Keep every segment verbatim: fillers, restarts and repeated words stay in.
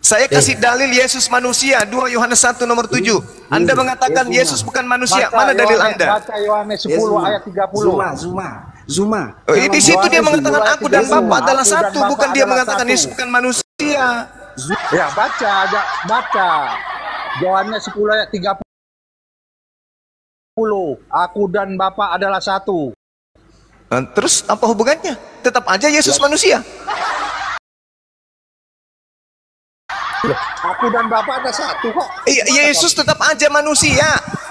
Saya kasih dalil Yesus manusia, dua Yohanes satu nomor tujuh. Anda mengatakan Yesus bukan manusia. Mana dalil Anda? Baca Yohanes sepuluh ayat tiga puluh. Zuma, Zuma, Zuma. Oh, di situ dia mengatakan aku dan Bapa adalah satu, bukan dia mengatakan Yesus bukan manusia. Ya, baca, ada baca. Yohanes sepuluh ayat tiga puluh. Aku dan Bapa adalah satu. Terus apa hubungannya? Tetap aja Yesus manusia. Aku dan Bapa ada satu kok. Iya, Yesus tetap aja manusia.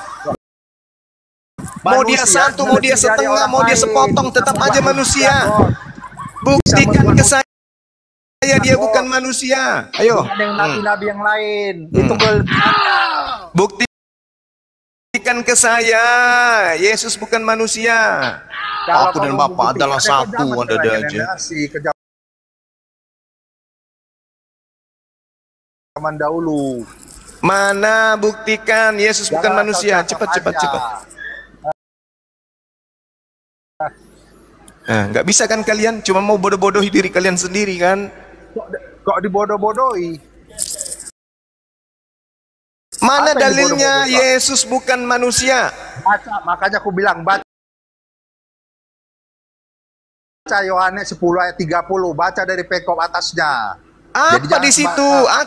Mau dia satu, mau dia setengah, mau dia sepotong, tetap aja manusia. Buktikan ke saya dia bukan manusia. Ayo. Ada yang nabi-nabi yang lain. Itu kelebihannya. Buktikan ke saya Yesus bukan manusia. Aku dan Bapa adalah satu, ada aja. Zaman dahulu. Mana buktikan Yesus bukan Jangan manusia? Cepat, cepat, cepat. Nah, nggak bisa kan kalian? Cuma mau bodoh-bodohi diri kalian sendiri kan? Kok, kok dibodoh-bodohi? Mana Apa yang dalilnya dibodoh-bodohi, Yesus bukan manusia? Baca, makanya aku bilang baca. Baca Yohanes sepuluh ayat tiga puluh. Baca dari pekop atasnya. Apa Jadi jangan di situ? baca.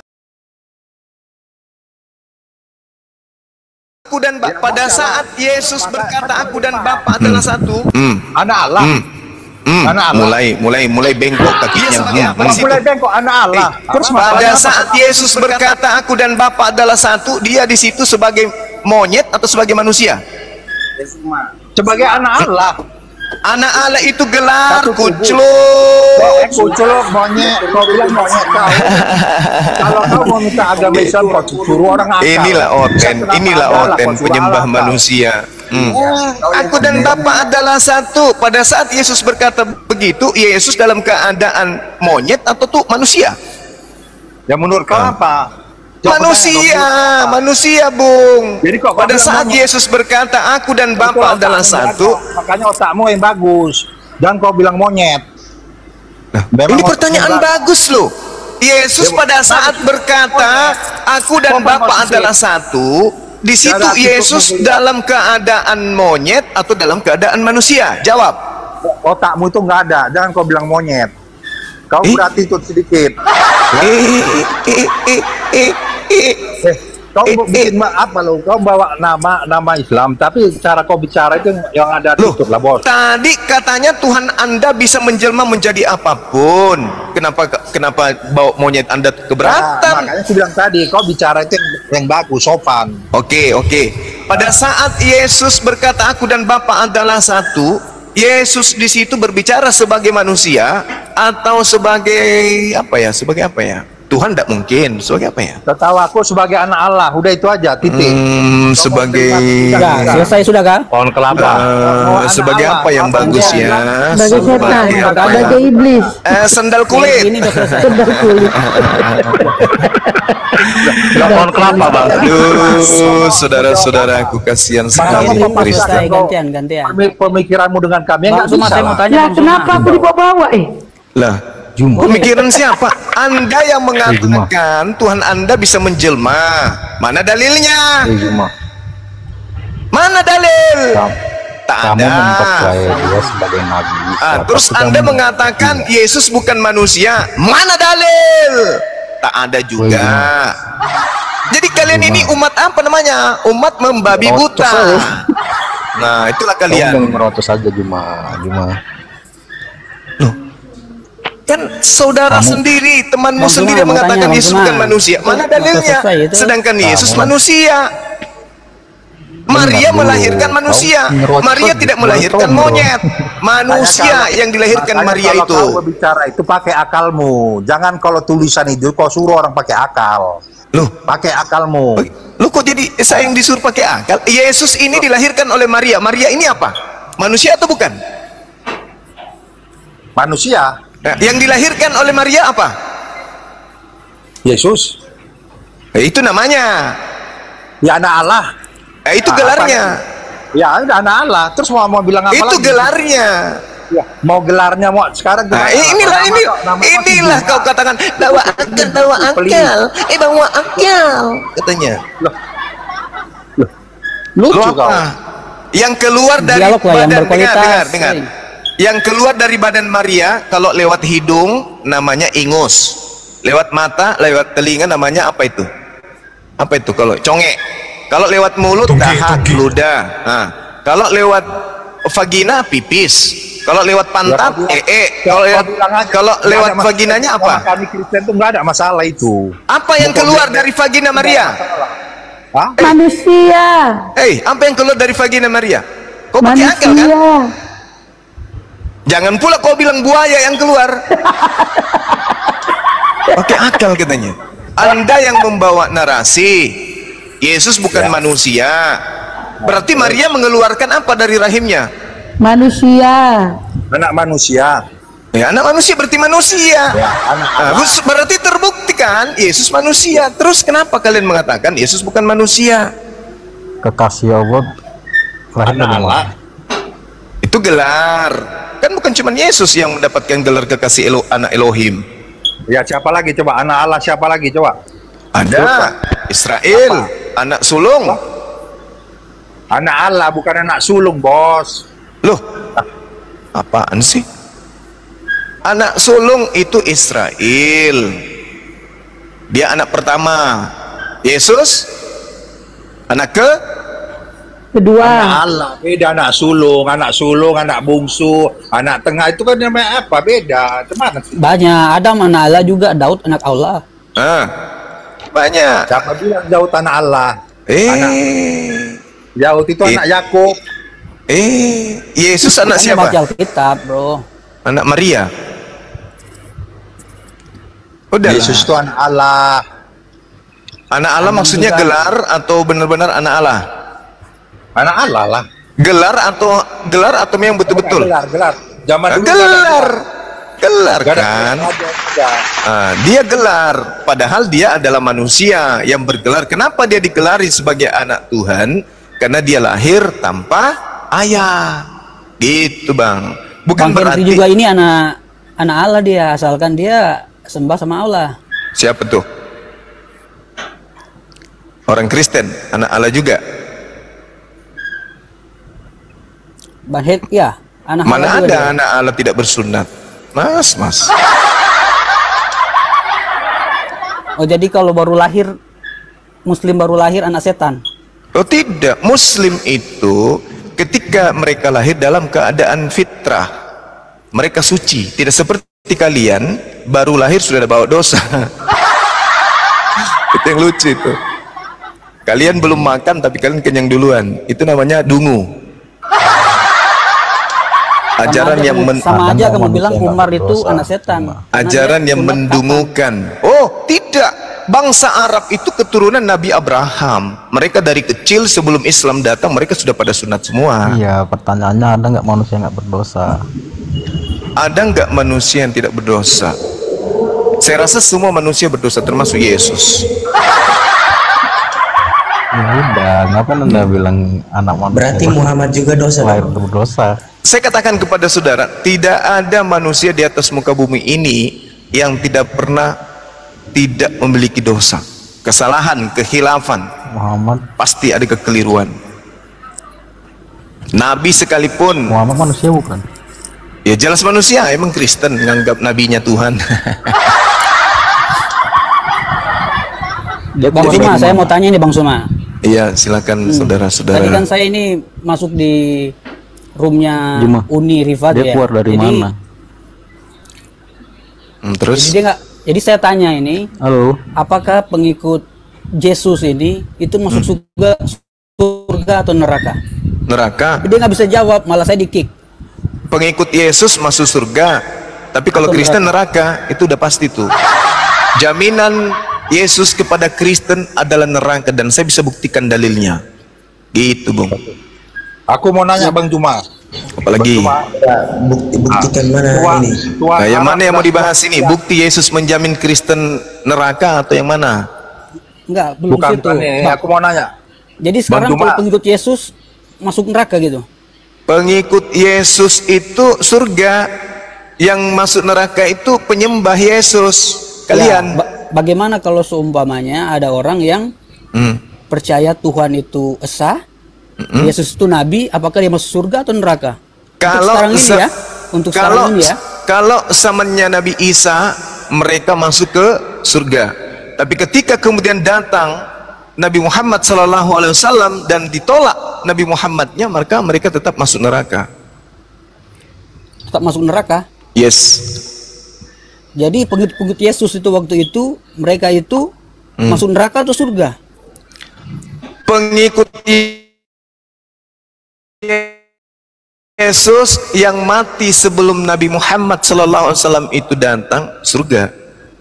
Aku dan Bapa. Ya, Pada baca, saat baca. Yesus Baca, berkata baca, aku dan baca. Bapa adalah satu. Hmm. Anak Allah. Hmm. Hmm. Anak Allah. Mulai, mulai, mulai bengkok Iya, kakinya. sebagai Hmm. apa Hmm. di situ? Mulai bengkok anak Allah. Terus Pada masalahnya apa? saat Yesus berkata aku dan Bapa adalah satu, dia di situ sebagai monyet atau sebagai manusia? Sebagai anak Allah. Anak Allah itu gelar Satu tubuh. kucluk. Kuculuk monyet, kau bilang monyet kau. Kalau kau mau minta agama Islam kau suruh orang akal. Inilah oten, Kenapa inilah adalah oten kau suruh penyembah akal? manusia. Hmm. Aku dan Bapa adalah satu. Pada saat Yesus berkata begitu, Yesus dalam keadaan monyet atau tuh manusia? Ya menurut kau apa? Jawab Manusia, pertanyaan kau. manusia, Bung. Jadi kok kau Pada bilang saat monyet? Yesus berkata aku dan Itu Bapa otakmu adalah yang satu. bagus. Makanya otakmu yang bagus. Dan kau bilang monyet. Ini Memang pertanyaan otakmu bagus loh. Yesus Ya, pada saat berkata aku dan Kau Bapa manusia. adalah satu, di situ Cara Yesus cukup dalam keadaan monyet atau dalam keadaan manusia? Jawab. otakmu itu nggak ada. Jangan kau bilang monyet. Kau Eh? berarti ikut sedikit. Eh, eh, eh, eh, eh. Eh, kau bikin ma- apa lo? Kau bawa nama nama Islam, tapi cara kau bicara itu yang ada Loh, tutup lah bos. tadi katanya Tuhan Anda bisa menjelma menjadi apapun. Kenapa kenapa bawa monyet Anda Nah, keberatan? makanya aku bilang tadi, kau bicara itu yang, yang bagus, sopan. Oke, oke. Pada saat Yesus berkata aku dan Bapa adalah satu, Yesus di situ berbicara sebagai manusia atau sebagai apa ya? Sebagai apa ya? Tuhan tidak mungkin. Sebagai apa ya? Tertawa aku sebagai anak Allah, udah itu aja, titik. Hmm, sebagai Sudah, selesai sudah kan? Pohon kelapa. eh, sebagai apa yang bagus ya? Sebagai setan, apa ya? sebagai iblis, Eh, sendal kulit. Ini udah selesai. sendal kulit. Pohon kelapa bang. Aduh, saudara-saudaraku kasihan sekali. Makanya Pak Kristen. Selesai, gantian, gantian. Pemikiranmu dengan kami Bang enggak Zuma, bisa. saya mau Lah. tanya Lah Bang Zuma. kenapa aku dibawa-bawa eh? Lah, pemikiran siapa? Anda yang mengatakan Tuhan Anda bisa menjelma. Mana dalilnya? Mana dalil? Tak Kamu ada. mempercayai dia sebagai nabi. Ah, terus Anda mengatakan Yesus bukan manusia. Mana dalil? Tak ada juga. Jadi kalian ini umat apa namanya? Umat membabi buta. Nah, itulah kalian. merotos saja Juma, Juma. Kan saudara Kamu- sendiri, temanmu Bang Zuma, sendiri mau mengatakan tanya, Bang Yesus Zuma. bukan manusia. Mana Itu dalilnya? selesai itu. Sedangkan Yesus Kamu- manusia. Maria dulu. melahirkan manusia. Kau ngerocos, Maria tidak melahirkan ngerocos. monyet. Manusia yang dilahirkan Makanya Maria kalau itu. kau berbicara itu pakai akalmu. Jangan kalau tulisan itu kau suruh orang pakai akal. Loh, Pakai akalmu. lu kok jadi saya yang disuruh pakai akal? Yesus ini dilahirkan oleh Maria. Maria ini apa? Manusia atau bukan? Manusia. Nah, yang dilahirkan oleh Maria apa? Yesus. Eh, itu namanya. Ya anak Allah. Eh, itu Ah, gelarnya. Ya udah anak Allah. Terus mau mau bilang apa Itu lagi? gelarnya. Ya, mau gelarnya mau sekarang Nah, gimana? inilah Nama ini kau- nama kau inilah Juma. kau katakan bawa akal, bawa akal, eh bawa akal katanya. Lu Lucu kau. apa? Yang keluar dari Dialog lah yang badan, dengar, berkualitas. dengar, dengar. Yang keluar dari badan Maria kalau lewat hidung namanya ingus, lewat mata, lewat telinga namanya apa itu? Apa itu kalau congek? Kalau lewat mulut dahak, ludah. Nah, kalau lewat vagina pipis. Kalau lewat pantat Ya, ee. kau Kalau lewat bilang aja, kalau nggak lewat ada masalah. vaginanya Sama apa? Kami Kristen tuh nggak ada masalah itu. Apa yang Mau kau keluar bilang- dari vagina Maria? Hah? Manusia. Hei, apa yang keluar dari vagina Maria? Kau pakai akal kan? Manusia. Jangan pula kau bilang buaya yang keluar. Pakai akal katanya. Anda yang membawa narasi Yesus bukan manusia. Berarti Maria mengeluarkan apa dari rahimnya? Manusia. Anak manusia. Ya, anak manusia berarti manusia. anak Nah, bus- berarti terbukti kan Yesus manusia. Terus kenapa kalian mengatakan Yesus bukan manusia? Kekasih Allah lahir Anak dari Allah. mana? Itu gelar. Kan bukan cuma Yesus yang mendapatkan gelar kekasih Elo, anak Elohim. Ya siapa lagi coba? Anak Allah siapa lagi coba? Ada Israel, anak sulung. Anak Allah bukan anak sulung, bos. Loh, apaan sih? Anak sulung itu Israel. Dia anak pertama. Yesus anak ke Kedua. Anak Allah beda, anak sulung, anak sulung, anak bungsu, anak tengah itu kan namanya apa? Beda. Cuman Banyak. Adam anak Allah juga, Daud anak Allah. ah, banyak. siapa bilang Daud anak Allah? Eh, Anak Daud itu Eh. anak Yakub. eh, Yesus anak Kan siapa? baca Alkitab, bro. Anak Maria. Udah. Yesus itu anak Allah. Anak Allah maksudnya juga. gelar atau benar-benar anak Allah? Anak Allah lah. Gelar atau gelar atau yang betul-betul? Gelar, gelar. Zaman dulu Gelar. Gelar Gak ada kan? gelar, ada. Ah, dia gelar, padahal dia adalah manusia yang bergelar. Kenapa dia digelari sebagai anak Tuhan? Karena dia lahir tanpa ayah. Gitu, Bang. Bukan Bang Henry berarti juga ini anak anak Allah dia, asalkan dia sembah sama Allah. siapa tuh? Orang Kristen, anak Allah juga. Bang Henry ya, anak Mana Allah juga ada dia. anak Allah tidak bersunat? Mas, Mas. Oh, jadi kalau baru lahir Muslim baru lahir anak setan. Oh tidak, Muslim itu ketika mereka lahir dalam keadaan fitrah, mereka suci, tidak seperti kalian baru lahir sudah ada bawa dosa. Itu yang lucu itu. Kalian belum makan tapi kalian kenyang duluan. Itu namanya dungu. Ajaran Sama aja yang kamu- men sama aja Kadang kamu manusia bilang nggak Umar itu berdosa. anak setan. Karena ajaran dia yang sunat mendungukan. Oh, tidak. Bangsa Arab itu keturunan Nabi Abraham. Mereka dari kecil sebelum Islam datang mereka sudah pada sunat semua. Iya, pertanyaannya ada nggak manusia nggak berdosa? Ada nggak manusia yang tidak berdosa? Saya rasa semua manusia berdosa termasuk Yesus. Ya udah, ngapain anda bilang anak manusia? Berarti Muhammad juga dosa lahir dong. berdosa. Saya katakan kepada saudara, tidak ada manusia di atas muka bumi ini yang tidak pernah tidak memiliki dosa, kesalahan, kehilafan. Muhammad, Pasti ada kekeliruan. Nabi sekalipun, Muhammad manusia bukan? ya jelas manusia, emang Kristen menganggap nabinya Tuhan. Dia Bang keluar Suma, dari saya mana? mau tanya nih Bang Suma. Iya, silakan Tadi kan saudara-saudara. saya ini masuk di roomnya Gimana? Uni Rifat Dia ya. keluar dari jadi, mana? Hmm, Jadi terus, dia nggak. Jadi saya tanya ini, Halo, apakah pengikut Yesus ini itu masuk Hmm. surga, surga atau neraka? neraka. Dia nggak bisa jawab, malah saya di kick. Pengikut Yesus masuk surga, tapi kalau Atau Kristen neraka, itu udah pasti tuh. Jaminan Yesus kepada Kristen adalah neraka dan saya bisa buktikan dalilnya. Gitu, Bung. Aku mau nanya Bang Juma. Apalagi, Cuma Bukti, buktikan mana tua, ini? tua nah, yang Arab mana yang mau dan- dibahas ini? Bukti Yesus menjamin Kristen neraka atau yang mana? Enggak, belum Bukan situ. tanya, Bang. aku mau nanya. Jadi sekarang Juma. kalau pengikut Yesus masuk neraka gitu. Pengikut Yesus itu surga, yang masuk neraka itu penyembah Yesus. Kalian Ya, ba- bagaimana kalau seumpamanya ada orang yang Hmm. percaya Tuhan itu esa, Yesus itu nabi, apakah dia masuk surga atau neraka? Kalau untuk sekarang ini sa- ya, untuk kalau sekarang ini ya. kalau zamannya Nabi Isa mereka masuk ke surga. Tapi ketika kemudian datang Nabi Muhammad Sallallahu Alaihi Wasallam dan ditolak Nabi Muhammadnya, maka mereka tetap masuk neraka. Tetap masuk neraka. Yes. Jadi pengikut-pengikut Yesus itu waktu itu mereka itu Hmm. masuk neraka atau surga? Pengikut Yesus yang mati sebelum Nabi Muhammad Sallallahu Alaihi Wasallam itu datang, surga.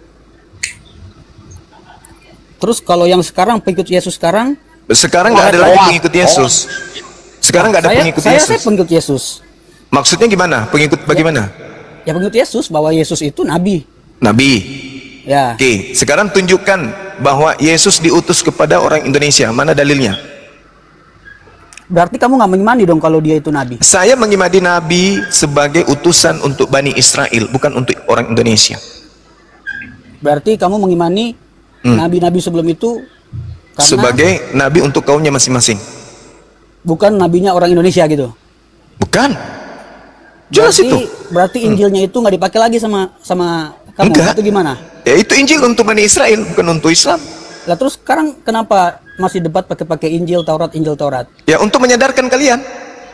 Terus kalau yang sekarang pengikut Yesus sekarang, Sekarang nggak ada lagi pengikut Yesus. Sekarang nggak ada saya, pengikut saya, Yesus. saya pengikut Yesus. Maksudnya gimana? Pengikut bagaimana? Ya pengikut Yesus, bahwa Yesus itu nabi. Nabi. Ya. Oke, sekarang tunjukkan bahwa Yesus diutus kepada orang Indonesia. Mana dalilnya? Berarti kamu nggak mengimani dong kalau dia itu nabi. Saya mengimani Nabi sebagai utusan untuk Bani Israel, bukan untuk orang Indonesia. Berarti kamu mengimani Hmm. nabi-nabi sebelum itu karena Sebagai Nabi untuk kaumnya masing-masing. bukan nabinya orang Indonesia gitu. Bukan. Jelas Berarti, itu. berarti Injilnya itu nggak dipakai lagi sama sama kamu. Enggak. Itu gimana? Ya itu Injil untuk Bani Israel, bukan untuk Islam. Lah terus sekarang kenapa masih debat pakai-pakai Injil Taurat Injil Taurat? Ya untuk menyadarkan kalian.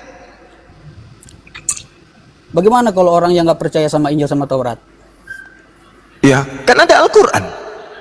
Bagaimana kalau orang yang nggak percaya sama Injil sama Taurat? Ya, kan ada Al-Quran.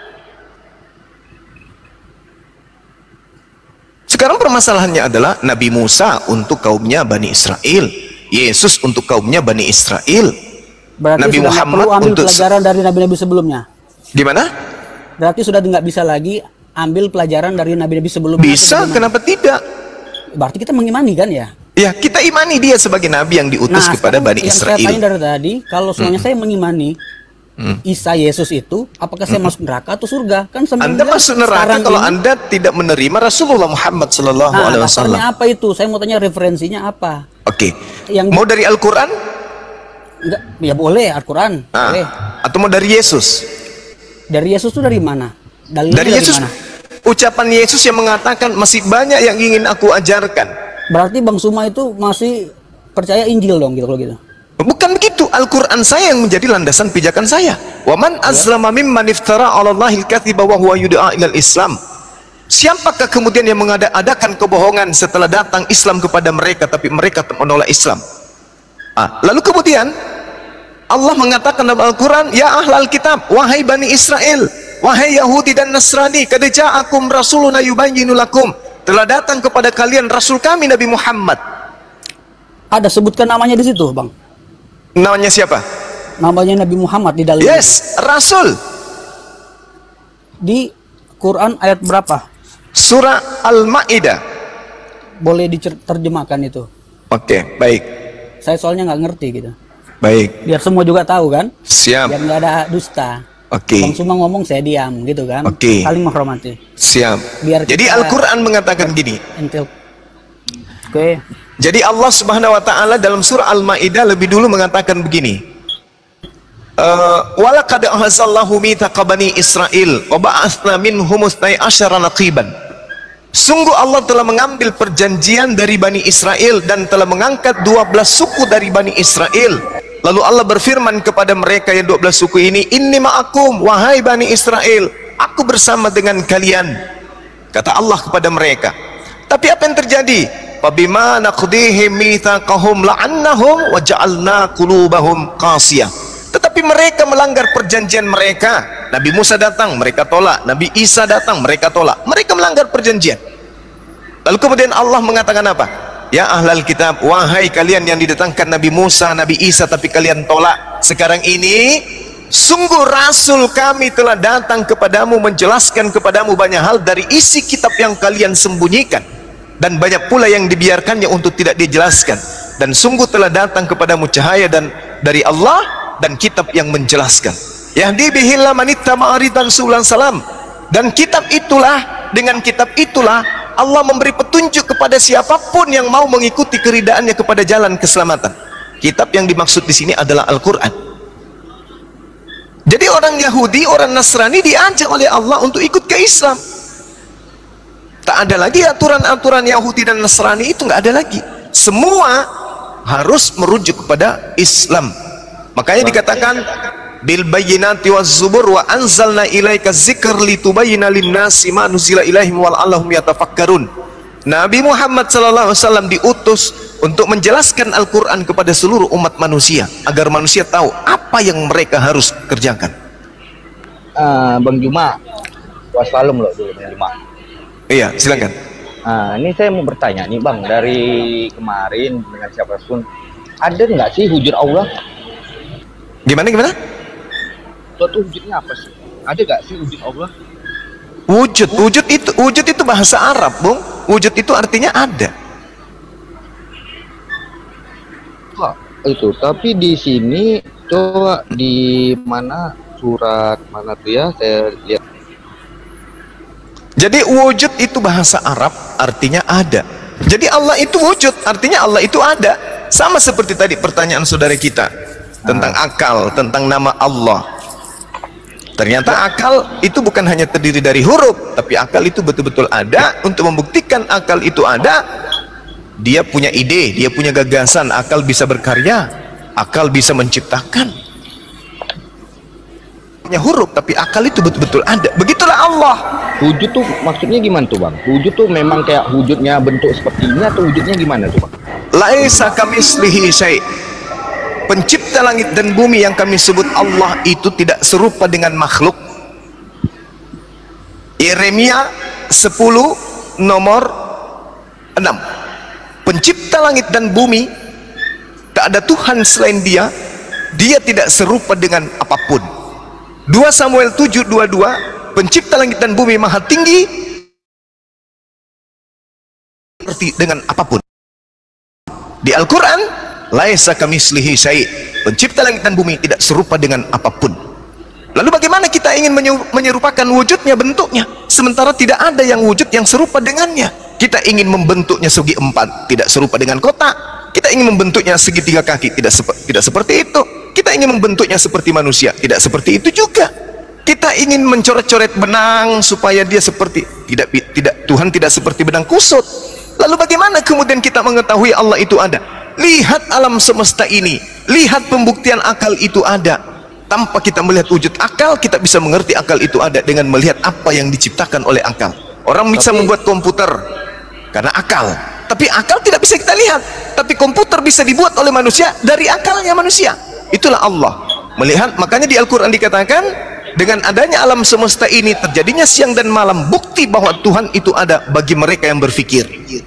Sekarang permasalahannya adalah Nabi Musa untuk kaumnya Bani Israel, Yesus untuk kaumnya Bani Israel. Berarti Nabi sudah nggak Muhammad perlu ambil untuk pelajaran dari nabi-nabi sebelumnya. Gimana? Berarti sudah nggak bisa lagi ambil pelajaran dari nabi-nabi sebelumnya. Bisa, atau bagaimana? kenapa tidak? Berarti kita mengimani kan ya? Ya, kita imani dia sebagai Nabi yang diutus kepada sekarang Bani yang saya tanya Israel. dari tadi, kalau semuanya saya mengimani Isa Yesus itu, apakah saya masuk neraka atau surga? Kan sambil Anda bilang, masuk neraka sekarang kalau ini- Anda tidak menerima Rasulullah Muhammad Sallallahu Nah, Alaihi Wasallam. dasarnya apa itu? Saya mau tanya referensinya apa? Oke. Yang- Mau dari Al-Quran? Enggak, ya boleh Al-Quran, Ah, boleh. atau mau dari Yesus? Dari Yesus itu dari mana? Dalilnya Dari Yesus. mana? Ucapan Yesus yang mengatakan masih banyak yang ingin aku ajarkan. Berarti Bang Suma itu masih percaya Injil dong gitu kalau gitu. Bukan begitu. Al-Quran saya yang menjadi landasan pijakan saya. Wa man azlama mimman iftara 'ala Allahil katsiba wa huwa yud'a ilal Islam. Siapakah kemudian yang mengada-adakan kebohongan setelah datang Islam kepada mereka tapi mereka menolak Islam? Ah, lalu kemudian Allah mengatakan dalam Al-Quran, ya ahlal kitab, wahai Bani Israel, wahai Yahudi dan Nasrani, qad ja'akum rasuluna yubayyinu lakum, telah datang kepada kalian rasul kami Nabi Muhammad. Ada sebutkan namanya di situ, Bang. Namanya siapa? Namanya Nabi Muhammad di dalam Yes, rasul. di Quran ayat berapa? Surah Al-Ma'idah. Boleh diterjemahkan itu. Oke, baik. Saya soalnya nggak ngerti gitu. Baik, Biar semua juga tahu kan? siap. Biar nggak ada dusta. Oke, Bang Suma ngomong saya diam gitu kan? Oke. Saling menghormati. siap. Biar Jadi kita- Al-Quran mengatakan gini. Entil. Oke. Jadi Allah Subhanahu wa taala dalam surah Al-Maidah lebih dulu mengatakan begini. Eh, walaqad ahzallahu mitsaqa bani Israil wa ba'atsna minhum ithnai asyara naqiban. Sungguh Allah telah mengambil perjanjian dari Bani Israel dan telah mengangkat dua belas suku dari Bani Israel. Lalu Allah berfirman kepada mereka yang dua belas suku ini, "Inni ma'akum wahai Bani Israel, aku bersama dengan kalian." Kata Allah kepada mereka. Tapi apa yang terjadi? Fabima naqdihim mitsaqahum la'annahum wa ja'alna qulubahum qasiyah. Tetapi mereka melanggar perjanjian mereka. Nabi Musa datang, mereka tolak. Nabi Isa datang, mereka tolak. Mereka melanggar perjanjian. Lalu kemudian Allah mengatakan apa? Ya ahlal kitab, wahai kalian yang didatangkan Nabi Musa, Nabi Isa tapi kalian tolak. Sekarang ini sungguh rasul kami telah datang kepadamu menjelaskan kepadamu banyak hal dari isi kitab yang kalian sembunyikan, dan banyak pula yang dibiarkannya untuk tidak dijelaskan. Dan sungguh telah datang kepadamu cahaya dan dari Allah dan kitab yang menjelaskan. Yahdi bihillah manittama'a ridan sulan salam. Dan kitab itulah, dengan kitab itulah Allah memberi petunjuk kepada siapapun yang mau mengikuti keridaannya kepada jalan keselamatan. Kitab yang dimaksud di sini adalah Al-Quran. Jadi orang Yahudi, orang Nasrani diajak oleh Allah untuk ikut ke Islam. Tak ada lagi aturan-aturan Yahudi dan Nasrani, itu nggak ada lagi. Semua harus merujuk kepada Islam. Makanya dikatakan bil bayyinati waz zubur wa anzalna ilaika dzikra litubayyana lin-nasi ma nuzila ilaihim wa la'allahum yatafakkarun. Nabi Muhammad sallallahu alaihi wasallam diutus untuk menjelaskan Al-Qur'an kepada seluruh umat manusia agar manusia tahu apa yang mereka harus kerjakan. Uh, Bang Juma, wassalam loh dulu Bang Juma. Iya, silakan. Nah, ini saya mau bertanya nih Bang, dari kemarin dengan siapapun, ada nggak sih wujud Allah? Gimana gimana? Suatu wujudnya apa sih? Ada nggak sih wujud Allah? Wujud, wujud itu wujud itu bahasa Arab, Bung. Wujud itu artinya ada. Wah, itu. Tapi di sini coba di mana surat mana tuh ya? Saya lihat. Jadi wujud itu bahasa Arab artinya ada. Jadi Allah itu wujud artinya Allah itu ada. Sama seperti tadi pertanyaan saudara kita tentang akal, tentang nama Allah. Ternyata akal itu bukan hanya terdiri dari huruf, tapi akal itu betul-betul ada. Untuk membuktikan akal itu ada, dia punya ide, dia punya gagasan, akal bisa berkarya, akal bisa menciptakan. Punya huruf, tapi akal itu betul-betul ada. Begitulah Allah. Wujud tuh maksudnya gimana tuh Bang? Wujud tuh memang kayak wujudnya bentuk seperti ini atau wujudnya gimana tuh Bang? Laisa kamitslihi syai'. Pencipta langit dan bumi yang kami sebut Allah itu tidak serupa dengan makhluk. Yeremia sepuluh nomor enam. Pencipta langit dan bumi, tak ada Tuhan selain Dia. Dia tidak serupa dengan apapun. dua Samuel tujuh dua puluh dua. Pencipta langit dan bumi maha tinggi seperti dengan apapun. Di Al-Quran, laisa kamitslihi syai'. Pencipta langit dan bumi tidak serupa dengan apapun. Lalu bagaimana kita ingin menyerupakan wujudnya, bentuknya, sementara tidak ada yang wujud yang serupa dengannya? Kita ingin membentuknya segi empat, tidak serupa dengan kotak. Kita ingin membentuknya segitiga kaki, tidak sep tidak seperti itu. Kita ingin membentuknya seperti manusia, tidak seperti itu juga. Kita ingin mencoret-coret benang supaya dia seperti tidak tidak Tuhan tidak seperti benang kusut. Lalu bagaimana kemudian kita mengetahui Allah itu ada? Lihat alam semesta ini, lihat pembuktian akal itu ada. Tanpa kita melihat wujud akal, kita bisa mengerti akal itu ada dengan melihat apa yang diciptakan oleh akal. Orang bisa tapi, membuat komputer karena akal, tapi akal tidak bisa kita lihat. Tapi komputer bisa dibuat oleh manusia dari akalnya manusia. Itulah Allah. Melihat, makanya di Al-Quran dikatakan, dengan adanya alam semesta ini terjadinya siang dan malam, bukti bahwa Tuhan itu ada bagi mereka yang berfikir.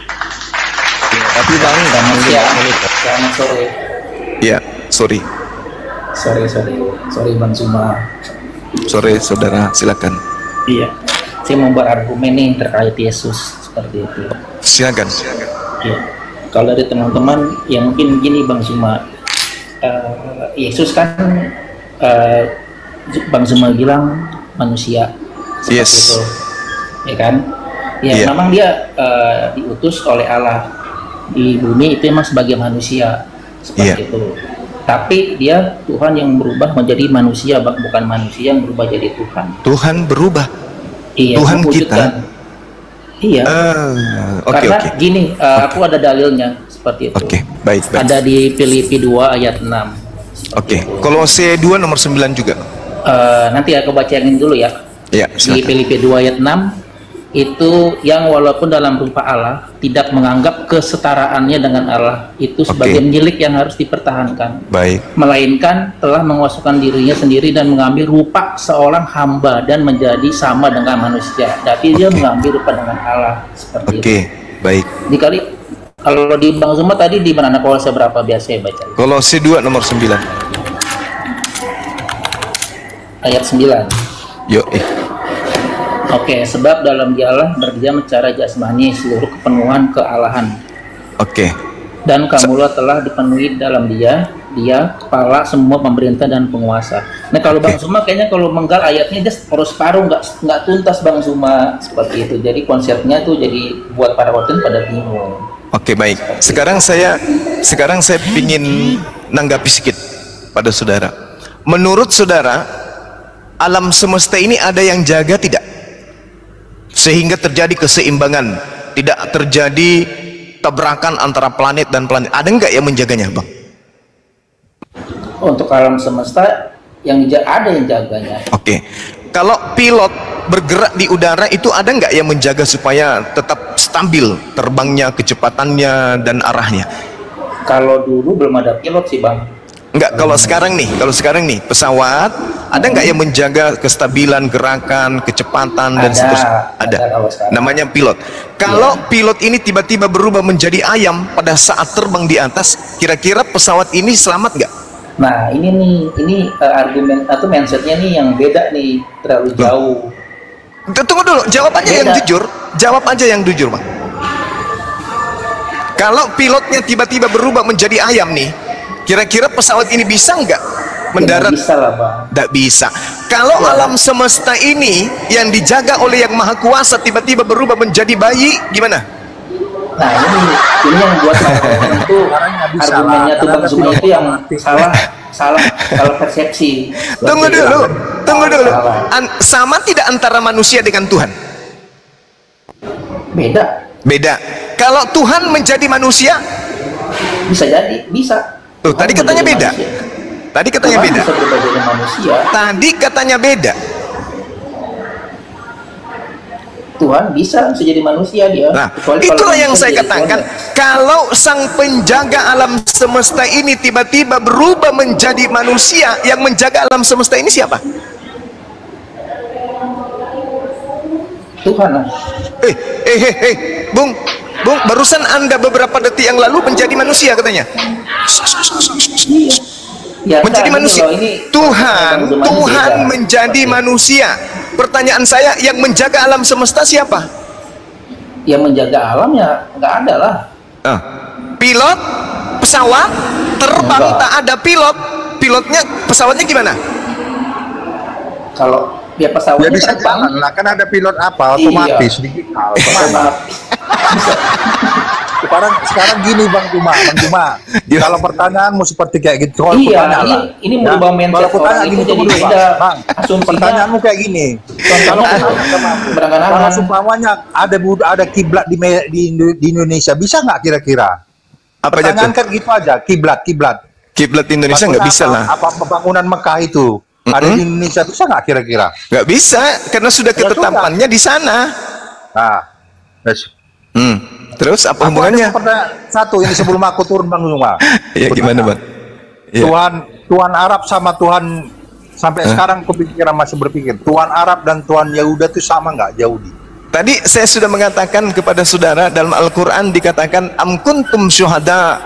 Tapi Bang, manusia selamat sore. Ya, sorry. Sorry, sorry. Sorry Bang Zuma. Sore saudara, silakan. Iya. Saya mau berargumen nih terkait Yesus seperti itu. Silakan. Iya. Kalau dari teman-teman yang mungkin gini Bang Zuma, uh, Yesus kan uh, Bang Zuma bilang manusia seperti yes. itu, ya kan? Ya yeah. Memang dia uh, diutus oleh Allah di bumi itu memang sebagai manusia seperti yeah. itu. Tapi dia Tuhan yang berubah menjadi manusia, bukan manusia yang berubah jadi Tuhan. Tuhan berubah. Iya. Tuhan kita. Iya. Uh, okay, Karena okay. gini, uh, okay. aku ada dalilnya seperti itu. Oke, okay. baik, baik. Ada di Filipi dua ayat enam. Oke. Okay. Kolose dua nomor sembilan juga. Uh, nanti aku bacain dulu ya. Ya, di Filipi dua ayat enam itu yang walaupun dalam rupa Allah tidak menganggap kesetaraannya dengan Allah itu sebagai okay. milik yang harus dipertahankan. Baik. Melainkan telah menguasai dirinya sendiri dan mengambil rupa seorang hamba dan menjadi sama dengan manusia. Tapi okay. dia mengambil rupa dengan Allah seperti okay. itu. Oke, baik. Dikali kalau di Bang Zuma tadi di mana Kolose berapa biasa ya baca? Kolose dua nomor sembilan. Ayat sembilan. Yo, eh. Oke, sebab dalam dialah berdiam secara jasmani seluruh kepenuhan kealahan. Oke. Dan kamulah telah dipenuhi dalam dia, dia kepala semua pemerintah dan penguasa. Nah kalau Bang Suma kayaknya kalau menggal ayatnya dia harus paruh, nggak nggak tuntas Bang Suma seperti itu. Jadi konsepnya tuh jadi buat para khotbah pada bingung. Oke, baik. Sekarang saya sekarang saya ingin nanggapi sedikit pada saudara. Menurut saudara, alam semesta ini ada yang jaga tidak? Sehingga terjadi keseimbangan, tidak terjadi tabrakan antara planet dan planet. Ada nggak yang menjaganya, Bang? Untuk alam semesta yang ada yang jaganya. Oke, kalau pilot bergerak di udara itu ada nggak yang menjaga supaya tetap stabil terbangnya, kecepatannya dan arahnya? Kalau dulu belum ada pilot sih Bang. Enggak, kalau sekarang nih, kalau sekarang nih pesawat ada nggak yang menjaga kestabilan gerakan, kecepatan dan Ada, seterusnya? Ada. ada kalau sekarang. Namanya pilot. Kalau pilot ini tiba-tiba berubah menjadi ayam pada saat terbang di atas, kira-kira pesawat ini selamat nggak? Nah ini nih, ini uh, argumen atau mindsetnya nih yang beda nih, terlalu jauh. Tunggu dulu, jawab aja Beda. yang jujur. Jawab aja yang jujur, Bang. Kalau pilotnya tiba-tiba berubah menjadi ayam nih, kira-kira pesawat ini bisa nggak mendarat? Tidak bisa lah Bang. Tidak bisa. Kalau Ya. alam semesta ini yang dijaga oleh yang maha kuasa tiba-tiba berubah menjadi bayi, gimana? Nah ini, ini yang buat itu argumennya tuh Bang Suma itu yang salah, salah, salah persepsi. Tunggu Berarti dulu, salah. tunggu dulu. Salah. An- sama tidak antara manusia dengan Tuhan? Beda. Beda. Kalau Tuhan menjadi manusia, Bisa jadi, bisa. tuh tadi katanya beda. Tadi katanya Tuhan beda. bisa berubah jadi manusia. Tadi katanya beda. Tuhan bisa bisa jadi manusia dia. Nah, Kecuali itulah kalau yang bisa saya jadi katakan. Tuhan. Kalau sang penjaga alam semesta ini tiba-tiba berubah menjadi manusia, yang menjaga alam semesta ini siapa? Tuhan lah. Eh, eh, eh, eh, Bung, Bung, barusan Anda beberapa detik yang lalu menjadi manusia katanya. Ya, Menjadi enggak, manusia. ini loh, ini Tuhan, Bang Suma ini Tuhan beda. menjadi Oke. manusia. Pertanyaan saya, yang menjaga alam semesta siapa? Yang menjaga alam ya nggak ada lah. Ah, pilot, pesawat, terbang Enggak. tak ada pilot. Pilotnya, pesawatnya gimana? Kalau dia Ya pesawatnya bisa terbang, jalan lah, kan ada pilot apa Iya. otomatis digital. otomatis. Sekarang sekarang gini Bang Cuma, Bang Cuma. Ya. Kalau pertanyaanmu seperti kayak gitu, kalau aku Iya, tanya ini lah. ini Ya, merubah mindset kalau aku tanya orang gini, itu tunggu jadi dulu, Bang. beda. Bang, Asumsinya pertanyaanmu kayak gini. contohnya Kalau kan kalau berangan-angan. sumpamanya ada bud- ada kiblat di, me- di Indo- di Indonesia, bisa nggak kira-kira? Apa aja Pertanyaan tuh? kan gitu aja, kiblat, kiblat. Kiblat Indonesia nggak bisa Apa- lah. Apa pembangunan Mekah itu ada di Indonesia, bisa nggak kira-kira? Nggak bisa, karena sudah Ya sudah. ketetapannya di sana. Nah, yes. Hmm. Terus apa Aku hubungannya? ada pertanyaan satu ini sebelum aku turun Bang Cuma. Ya gimana, Bang? Ya. Tuhan Tuhan Arab sama Tuhan sampai sekarang kepikiran masih berpikir Tuhan Arab dan Tuhan Yahuda itu sama nggak Yahudi? Tadi saya sudah mengatakan kepada saudara dalam Al-Quran dikatakan am kuntum syuhada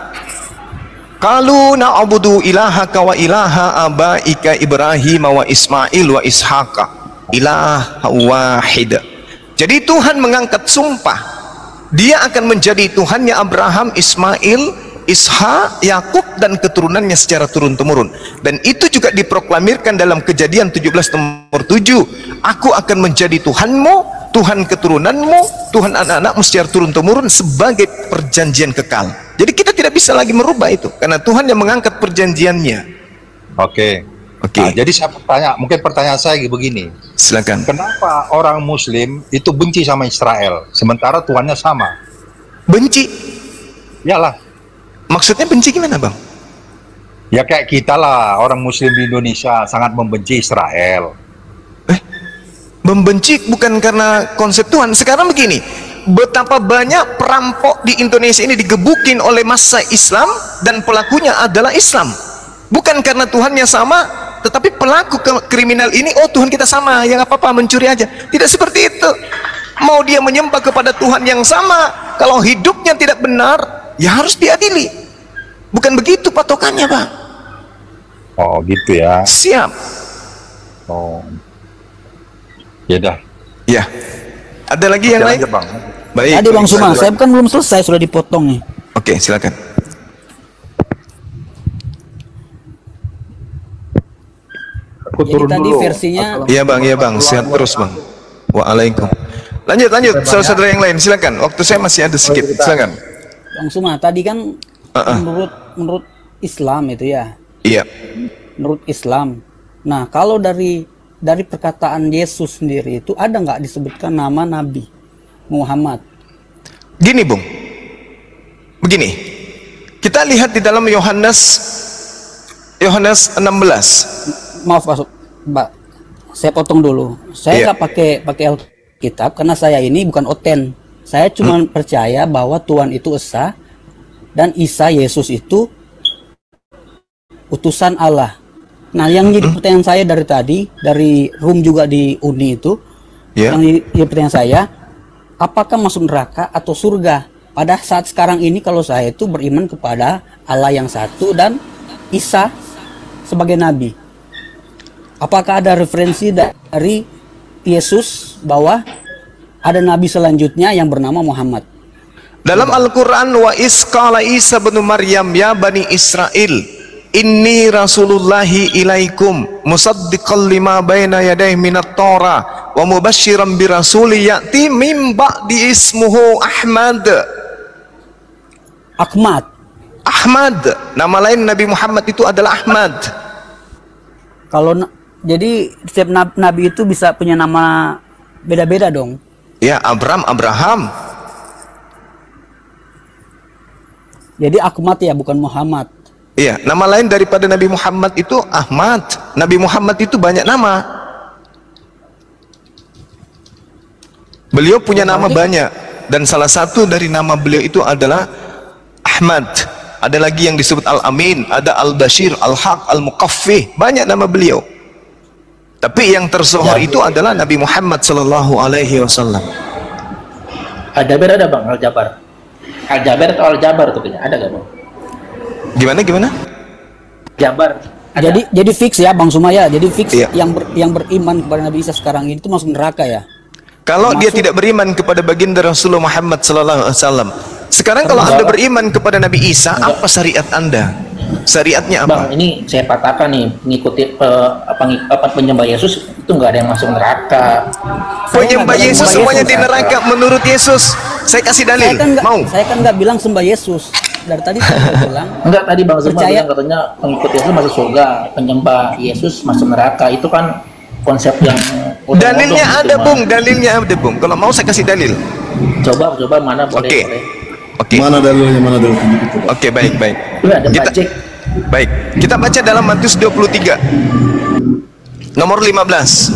qalu na'budu ilahaka wa ilaha abaika Ibrahim wa Ismail wa Ishaqa ilaha wahid. Jadi Tuhan mengangkat sumpah dia akan menjadi Tuhannya Abraham, Ismail, Ishak, Yakub dan keturunannya secara turun-temurun. Dan itu juga diproklamirkan dalam Kejadian tujuh belas nomor tujuh. Aku akan menjadi Tuhanmu, Tuhan keturunanmu, Tuhan anak-anakmu secara turun-temurun sebagai perjanjian kekal. Jadi kita tidak bisa lagi merubah itu karena Tuhan yang mengangkat perjanjiannya. Oke. Oke. Nah, jadi saya bertanya, mungkin pertanyaan saya begini. Silakan. Kenapa orang Muslim itu benci sama Israel sementara Tuhannya sama? Benci. Yalah. Maksudnya benci gimana, Bang? Ya kayak kita lah, orang Muslim di Indonesia sangat membenci Israel. Membenci bukan karena konsep Tuhan. Sekarang begini, betapa banyak perampok di Indonesia ini digebukin oleh massa Islam dan pelakunya adalah Islam. Bukan karena Tuhannya sama, tetapi pelaku ke- kriminal ini, oh Tuhan kita sama, yang apa-apa mencuri aja. Tidak seperti itu. Mau dia menyembah kepada Tuhan yang sama, kalau hidupnya tidak benar, ya harus diadili. Bukan begitu patokannya, Bang. Oh gitu ya. Siap. Oh. Ya dah. Ya. Ada lagi yang lain? Jalan aja, Bang. Baik. Tadi Bang baik. Suma, saya kan belum selesai sudah dipotong nih. Oke, silakan. Aku Jadi turun tadi dulu. versinya Iya bang, iya bang, sehat terus bang. Waalaikum. Lanjut, lanjut, saudara-saudara yang lain, silakan. Waktu saya masih ada sedikit, silakan. Bang Suma tadi kan Uh-uh. menurut menurut Islam itu ya. Iya. Menurut Islam. Nah, kalau dari dari perkataan Yesus sendiri itu ada nggak disebutkan nama Nabi Muhammad? Gini bung, begini. Kita lihat di dalam Yohanes Yohanes enam belas. Maaf Pak, Mbak, saya potong dulu. Saya Iya. nggak pakai pakai Alkitab karena saya ini bukan oten. Saya cuma Hmm. percaya bahwa Tuhan itu esa dan Isa Yesus itu utusan Allah. Nah, yang jadi pertanyaan saya dari tadi, dari room juga di Uni itu, Iya. yang jadi jadi pertanyaan saya, apakah masuk neraka atau surga? Pada saat sekarang ini kalau saya itu beriman kepada Allah yang satu dan Isa sebagai nabi. Apakah ada referensi dari Yesus bahwa ada nabi selanjutnya yang bernama Muhammad? Dalam Al-Quran, wa isqala Isa bin Maryam ya bani Israel, inni rasulullahi ilaikum musaddiqan lima baina yaday minat Torah wa mubashiran bi rasuli ya'ti min ba'di ismuhu Ahmad. Ahmad. Ahmad, nama lain Nabi Muhammad itu adalah Ahmad. Kalau na- jadi setiap nab- nabi itu bisa punya nama beda-beda dong. Ya, Abram, Abraham. Jadi Ahmad ya, bukan Muhammad. Iya, nama lain daripada Nabi Muhammad itu Ahmad. Nabi Muhammad itu banyak nama. Beliau punya nama banyak, dan salah satu dari nama beliau itu adalah Ahmad. Ada lagi yang disebut Al-Amin, ada Al-Bashir, Al-Haq, Al-Muqaffih, banyak nama beliau. Tapi yang tersohor itu adalah Nabi Muhammad sallallahu alaihi wasallam. Al-Jabar ada bang, Al-Jabar. Al-Jabar atau Al-Jabar tuh punya, ada gak bang? Gimana gimana? Jabar. Ada. Jadi jadi fix ya Bang Sumaya, jadi fix Iya. yang ber- yang beriman kepada Nabi Isa sekarang ini itu masuk neraka ya. Kalau dia Termasuk- tidak beriman kepada baginda Rasulullah Muhammad sallallahu alaihi wasallam. Sekarang kalau Anda beriman kepada Nabi Isa, apa syariat Anda? Syariatnya Bang, apa? ini saya patahkan nih, mengikuti eh, apa, apa penyembah Yesus itu nggak ada yang masuk neraka. Penyembah Saya nggak Yesus bilang semuanya sembah di Yesus. neraka menurut Yesus. Saya kasih dalil. Saya kan nggak, Mau? saya kan nggak bilang sembah Yesus. Dari tadi saya bilang Enggak, tadi Bang Zuma Percaya- bilang katanya pengikut Yesus masuk surga, penyembah Yesus masuk neraka. Itu kan konsep yang odong-odong Dalilnya gitu, ada, Bang. Bung. Dalilnya ada, Bung. Kalau mau saya kasih dalil. Coba coba mana boleh Oke. boleh. Oke. Mana dalilnya, mana dalilnya? Oke, baik, baik. Itu ada Kita Bajek. baik. Kita baca dalam Matius dua puluh tiga. Nomor lima belas.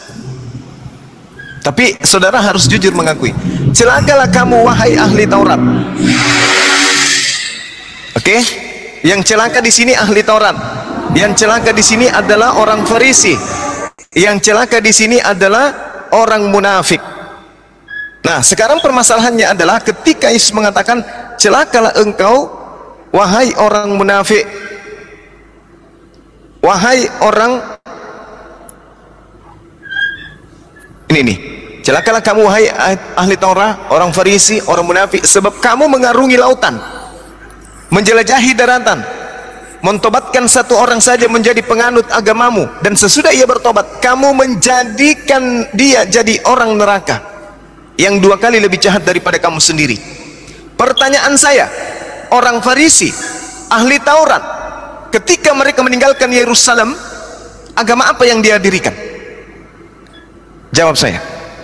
Tapi saudara harus jujur mengakui. Celakalah kamu wahai ahli Taurat. Oke? Yang celaka di sini ahli Taurat. Yang celaka di sini adalah orang Farisi. Yang celaka di sini adalah orang munafik. Nah, sekarang permasalahannya adalah ketika Yesus mengatakan, celakalah engkau wahai orang munafik, wahai orang ini nih, celakalah kamu wahai ahli Taurat, orang Farisi, orang munafik, sebab kamu mengarungi lautan, menjelajahi daratan, mentobatkan satu orang saja menjadi penganut agamamu, dan sesudah ia bertobat kamu menjadikan dia jadi orang neraka yang dua kali lebih jahat daripada kamu sendiri. Pertanyaan saya, orang Farisi, ahli Taurat, ketika mereka meninggalkan Yerusalem, agama apa yang dia dirikan? Jawab saya.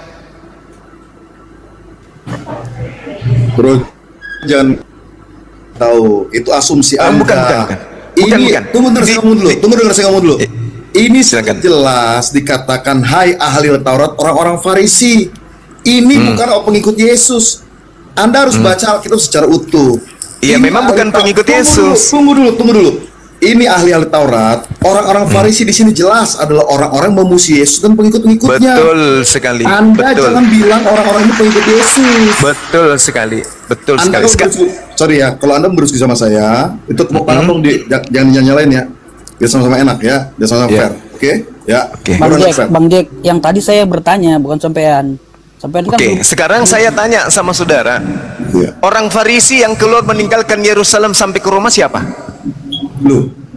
Bro, jangan tahu itu asumsi Oh, Anda. bukan, bukan, bukan. Ini Bukan, bukan. tunggu dengar saya ngomong dulu. Di- Tunggu dengar saya ngomong dulu. Eh, Ini silakan. jelas dikatakan hai ahli Taurat orang-orang Farisi. Ini Hmm. bukan pengikut Yesus. Anda harus baca Alkitab secara utuh. Iya, Ini memang ahli bukan Taurat. pengikut Tunggu Yesus. dulu, Tunggu dulu, tunggu dulu. Ini ahli-ahli Taurat, orang-orang Farisi di sini jelas adalah orang-orang memuji Yesus dan pengikut-pengikutnya. Betul sekali. Anda Betul. jangan bilang orang-orang ini pengikut Yesus. Betul sekali. Betul Anda sekali. kalau Seka- berdiskusi- sorry ya, kalau Anda berdiskusi sama saya, itu tepuk tangan Mm-hmm. dong, di, j- jangan nyalain ya. Biar sama-sama enak ya, biar sama-sama Iya. fair. Oke? Ya. Oke. Bang Baru Jack, fair. Bang Jack, yang tadi saya bertanya bukan sampean. Sampean kan Oke, belum- sekarang saya tanya sama saudara. Iya. Orang Farisi yang keluar meninggalkan Yerusalem sampai ke Roma siapa? Lu.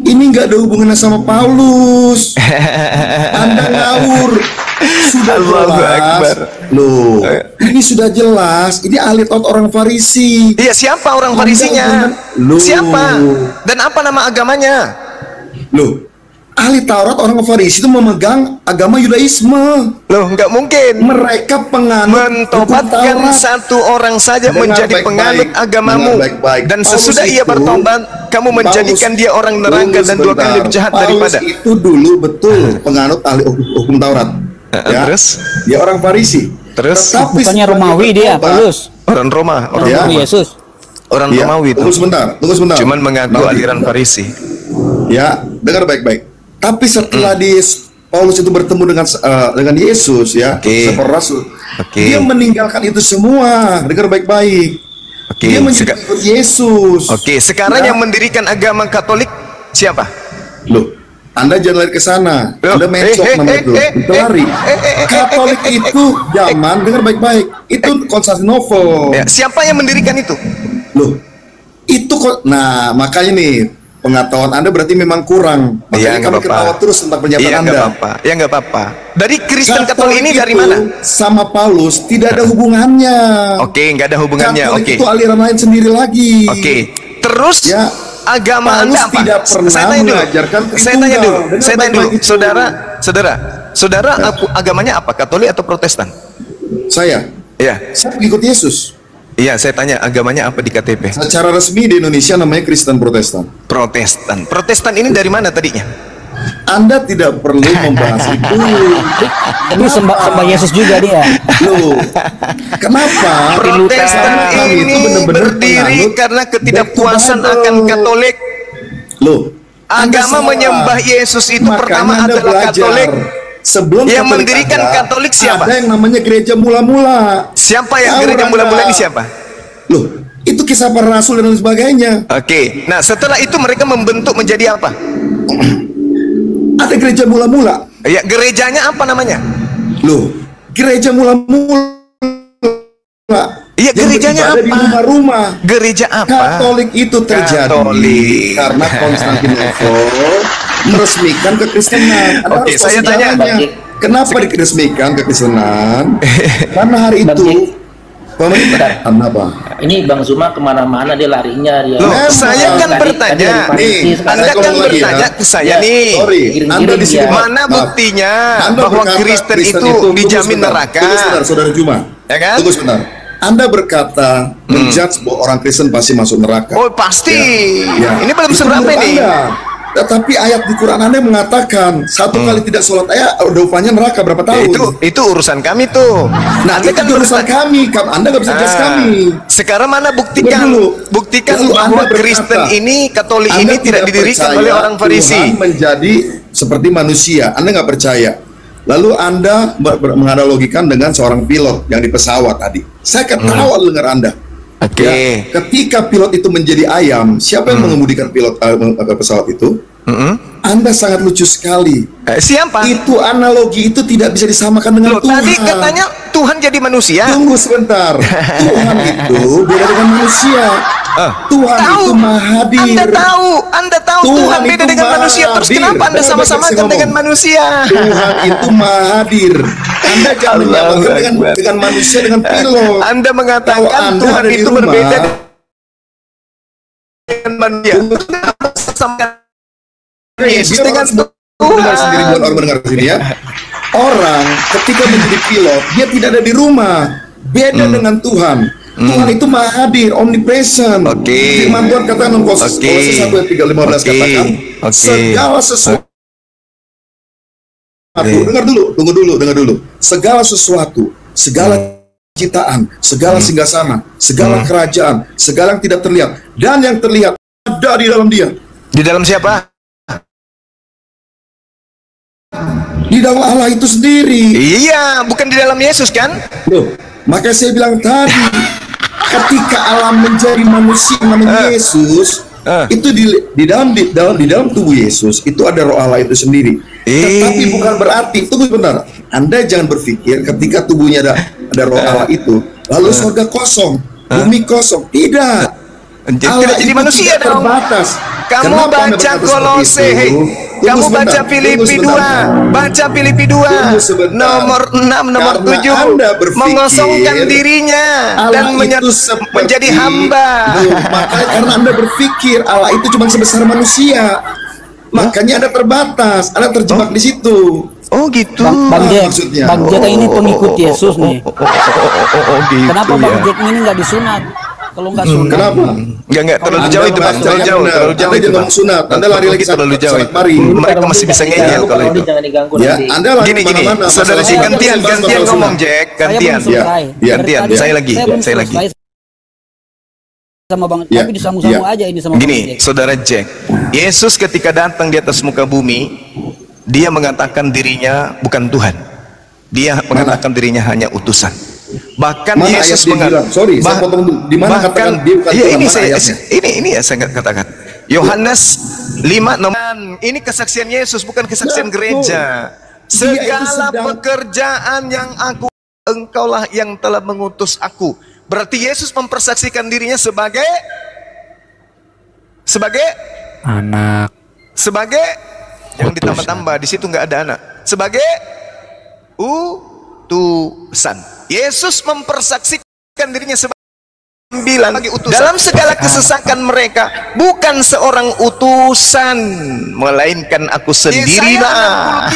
ini nggak ada hubungannya sama Paulus. Anda ngawur. Sudah jelas. Loh, ini sudah jelas. Ini ahli Taurat orang Farisi. Iya, siapa orang Farisinya? Loh. Siapa? Dan apa nama agamanya? Loh, ahli Taurat orang Farisi itu memegang agama Yudaisme. Loh, nggak mungkin. Mereka penganut mentobatkan satu orang saja Dengar menjadi baik-baik. penganut agamamu. Dengar baik-baik. Dan Paulus sesudah ia itu- bertobat, kamu menjadikan Paulus- dia orang neraka Tunggu dan dua kali sebentar. lebih jahat Paulus daripada. itu dulu betul penganut ahli hukum, hukum Taurat. Ya. Terus? Dia orang Farisi. Terus? Tetapi Bukannya setelah Romawi dia, bertobat- Paulus. Orang Roma, orang Ya. Roma. Yesus. Orang Ya, Romawi itu. Tunggu sebentar, tunggu sebentar. Cuman mengaku Nanti. aliran Farisi. Ya, dengar baik-baik. Tapi setelah di Paulus itu bertemu dengan eh, dengan Yesus ya, Oke. sebagai rasul, Oke. dia meninggalkan itu semua. Dengar baik-baik. Oke. Dia menjadi Seka- ikut Yesus. Oke, sekarang Ya. yang mendirikan agama Katolik siapa? Loh, Anda jangan lari ke sana. Loh, Anda mencok eh, eh, namanya eh, itu. eh, Itu lari. eh, eh, eh, Katolik eh, eh, itu zaman, dengar baik-baik. Itu Konstantinopel. Ya, siapa yang mendirikan itu? Loh, itu kok. Nah, makanya nih pengetahuan Anda berarti memang kurang. Makanya Iya, nggak kami apa-apa. ketawa terus tentang pernyataan Iya, nggak Anda. apa-apa. Ya, nggak apa-apa. Dari Kristen Katolik ini dari itu mana? Sama Paulus tidak ada hubungannya. Oke, nggak ada hubungannya. Katolik Oke. itu aliran lain sendiri lagi. Oke. Terus Ya, agama Paulus Anda apa? tidak pernah saya tanya dulu. mengajarkan Saya tanya dulu. Tritunggal. Saya tanya dulu. Dengar baik-baik itu. Saudara, saudara, saudara, aku- agamanya apa? Katolik atau Protestan? Saya, Iya. saya pengikut Yesus. Iya, saya tanya agamanya apa di K T P? Secara resmi di Indonesia namanya Kristen Protestan. Protestan. Protestan ini dari mana tadinya? Anda tidak perlu membahas itu. Tapi sembah, sembah Yesus juga dia. Loh, kenapa? Protestan Karena kami itu ini benar-benar berdiri penganut karena ketidakpuasan back to akan Bible. Katolik. Loh, Anda Agama salah. menyembah Yesus itu Makanya pertama Anda adalah belajar. Katolik. Sebelum Yang Katolik mendirikan ada, Katolik siapa? Ada yang namanya gereja mula-mula. Siapa yang Tahu gereja Anda? mula-mula ini siapa? Loh, itu kisah para rasul dan lain sebagainya. Oke. Nah, setelah itu mereka membentuk menjadi apa? Ada gereja mula-mula. Ya, gerejanya apa namanya? Loh, gereja mula-mula. Iya, yang gerejanya beribadah di apa? rumah-rumah. Gereja apa? Katolik itu terjadi Katolik. karena Konstantinopel meresmikan kekristenan. Anda Oke, harus saya tahu tanya. sejarahnya. Kenapa diresmikan kekristenan? Karena hari Bang itu Jack. pemerintah apa? Ini Bang Zuma kemana-mana dia larinya dia. Loh, Memang. saya kan Tadi- bertanya. tadi dari Farisi, Nih, sekarang Anda saya kan ngomong lagi bertanya ya. ke saya Ya, nih. Sorry, Giring-giring Anda di sini dia. Mana maaf. buktinya Anda bahwa berkata Kristen itu tunggu dijamin sebentar, neraka? Tunggu sebentar, saudara Juma. Ya kan? Tunggu sebentar. Anda berkata menjudge bahwa orang Kristen pasti masuk neraka. Oh, pasti. Ya. Ini belum Itu seberapa menurut nih. Anda. Tetapi ayat di Quran Anda mengatakan satu kali tidak sholat ayat udah upahnya neraka berapa Ya, tahun? itu itu urusan kami tuh. Nah, Anda itu kan urusan bertanya- kami. Kam- Anda nggak bisa judge Ah, kami. Sekarang mana buktikan? Tunggu dulu. Buktikan Lalu bahwa Anda berkata, Kristen ini, Katolik Anda ini tidak didirikan percaya oleh orang Farisi. Tuhan menjadi seperti manusia. Anda nggak percaya. Lalu Anda ber- ber- menganalogikan dengan seorang pilot yang di pesawat tadi. Saya ketawa Hmm. dengar Anda. Oke. Ya, ketika pilot itu menjadi ayam, siapa yang mengemudikan pilot uh, pesawat itu? Mm-mm. Anda sangat lucu sekali. Eh, siapa? Itu analogi itu tidak bisa disamakan dengan Loh, Tuhan. tadi katanya Tuhan jadi manusia. Tunggu sebentar. Tuhan itu beda dengan manusia. Ah. Tuhan Tahu. itu maha hadir. Anda tahu, Anda tahu Tuhan, Tuhan beda itu dengan maha manusia. Terus hadir. kenapa Anda Dengar sama-samakan baik-baik saya dengan ngomong. manusia? Tuhan itu maha hadir. Anda jangan Allahu menyamakan dengan, Akbar. dengan manusia dengan pilot. Anda Kalau mengatakan Anda Tuhan ada di itu rumah, berbeda dengan manusia. Kenapa sama Yesus biar dengan orang dengar sendiri buat Tuhan? orang mendengar sini ya. Orang ketika menjadi pilot dia tidak ada di rumah. Beda Hmm. dengan Tuhan. Tuhan itu maha hadir, omnipresent. Oke. Firman Tuhan katakan dalam Kolose Oke. satu ayat tiga lima belas Oke. katakan Oke. segala sesuatu. Oke. Dengar dulu, tunggu dulu, dengar dulu. Segala sesuatu, segala ciptaan, segala singgasana, segala Hmm. kerajaan, segala yang tidak terlihat dan yang terlihat ada di dalam Dia. Di dalam siapa? Di dalam Allah itu sendiri. Iya, bukan di dalam Yesus kan? Loh, makanya saya bilang tadi, ketika Allah menjadi manusia namanya Eh. Yesus, Eh. itu di, di dalam di dalam di dalam tubuh Yesus itu ada Roh Allah itu sendiri. Eh. Tetapi bukan berarti, tunggu sebentar. Anda jangan berpikir ketika tubuhnya ada ada Roh Allah itu, lalu surga kosong, bumi kosong. Tidak. Jadi Allah tidak jadi itu manusia tidak dong. terbatas. Kamu Kenapa Anda baca berkata Kolose, seperti hei. itu? Tunggu Kamu sebentar, baca tunggu Filipi sebentar. dua, baca Filipi dua, Tunggu sebentar. nomor enam, nomor Karena tujuh, Anda berpikir mengosongkan dirinya Allah dan menye- itu seperti- menjadi hamba. Loh, makanya karena Anda berpikir Allah itu cuma sebesar manusia, makanya Anda terbatas, Anda terjebak di situ. Oh gitu. Bang, Bang Apa Jack, maksudnya? Bang Jack ini pengikut Yesus nih. Oh, oh, oh, oh, gitu Kenapa ya. Bang Jack ini nggak disunat? Kalau nggak sunat, Kenapa? Enggak, enggak, terlalu Anda jauh itu Bang, bahas terlalu yang jauh, benar. terlalu jauh Anda itu jangan Bang. sunat, Anda lari lagi terlalu jauh salat itu. mari. Mereka masih bisa ngeyel kalau itu. Jangan diganggu Ya, nanti. Anda lari Gini gini, kemana-mana. saudara Masalah sih sunat, gantian, bahas gantian masalah ngomong sunat. Jack, saya belum gantian. selesai. Ya, Dari gantian. tadi Saya lagi, saya belum saya lagi. selesai sama Bang, Ya, tapi disambung-sambung ya. aja ini sama Bang Gini, Jack. saudara Jack, Yesus ketika datang di atas muka bumi, dia mengatakan dirinya bukan Tuhan. Dia mengatakan dirinya hanya utusan. Bahkan Mana Yesus ayat dia mengat- bilang? Sorry, saya bah- potong dulu. Di mana bahkan- katakan dia bukan iya, Tuhan? ini Mana saya ayatnya? ini ini ya saya katakan. Yohanes lima nomor ini kesaksian Yesus bukan kesaksian Betul. gereja. Dia itu Segala sedang- pekerjaan yang aku engkaulah yang telah mengutus aku. Berarti Yesus mempersaksikan dirinya sebagai sebagai Anak. sebagai yang Utusan. ditambah-tambah di situ nggak ada anak, sebagai utusan. Yesus mempersaksikan dirinya sebagai sembilan dalam segala kesesakan mereka, bukan seorang utusan melainkan aku sendirilah.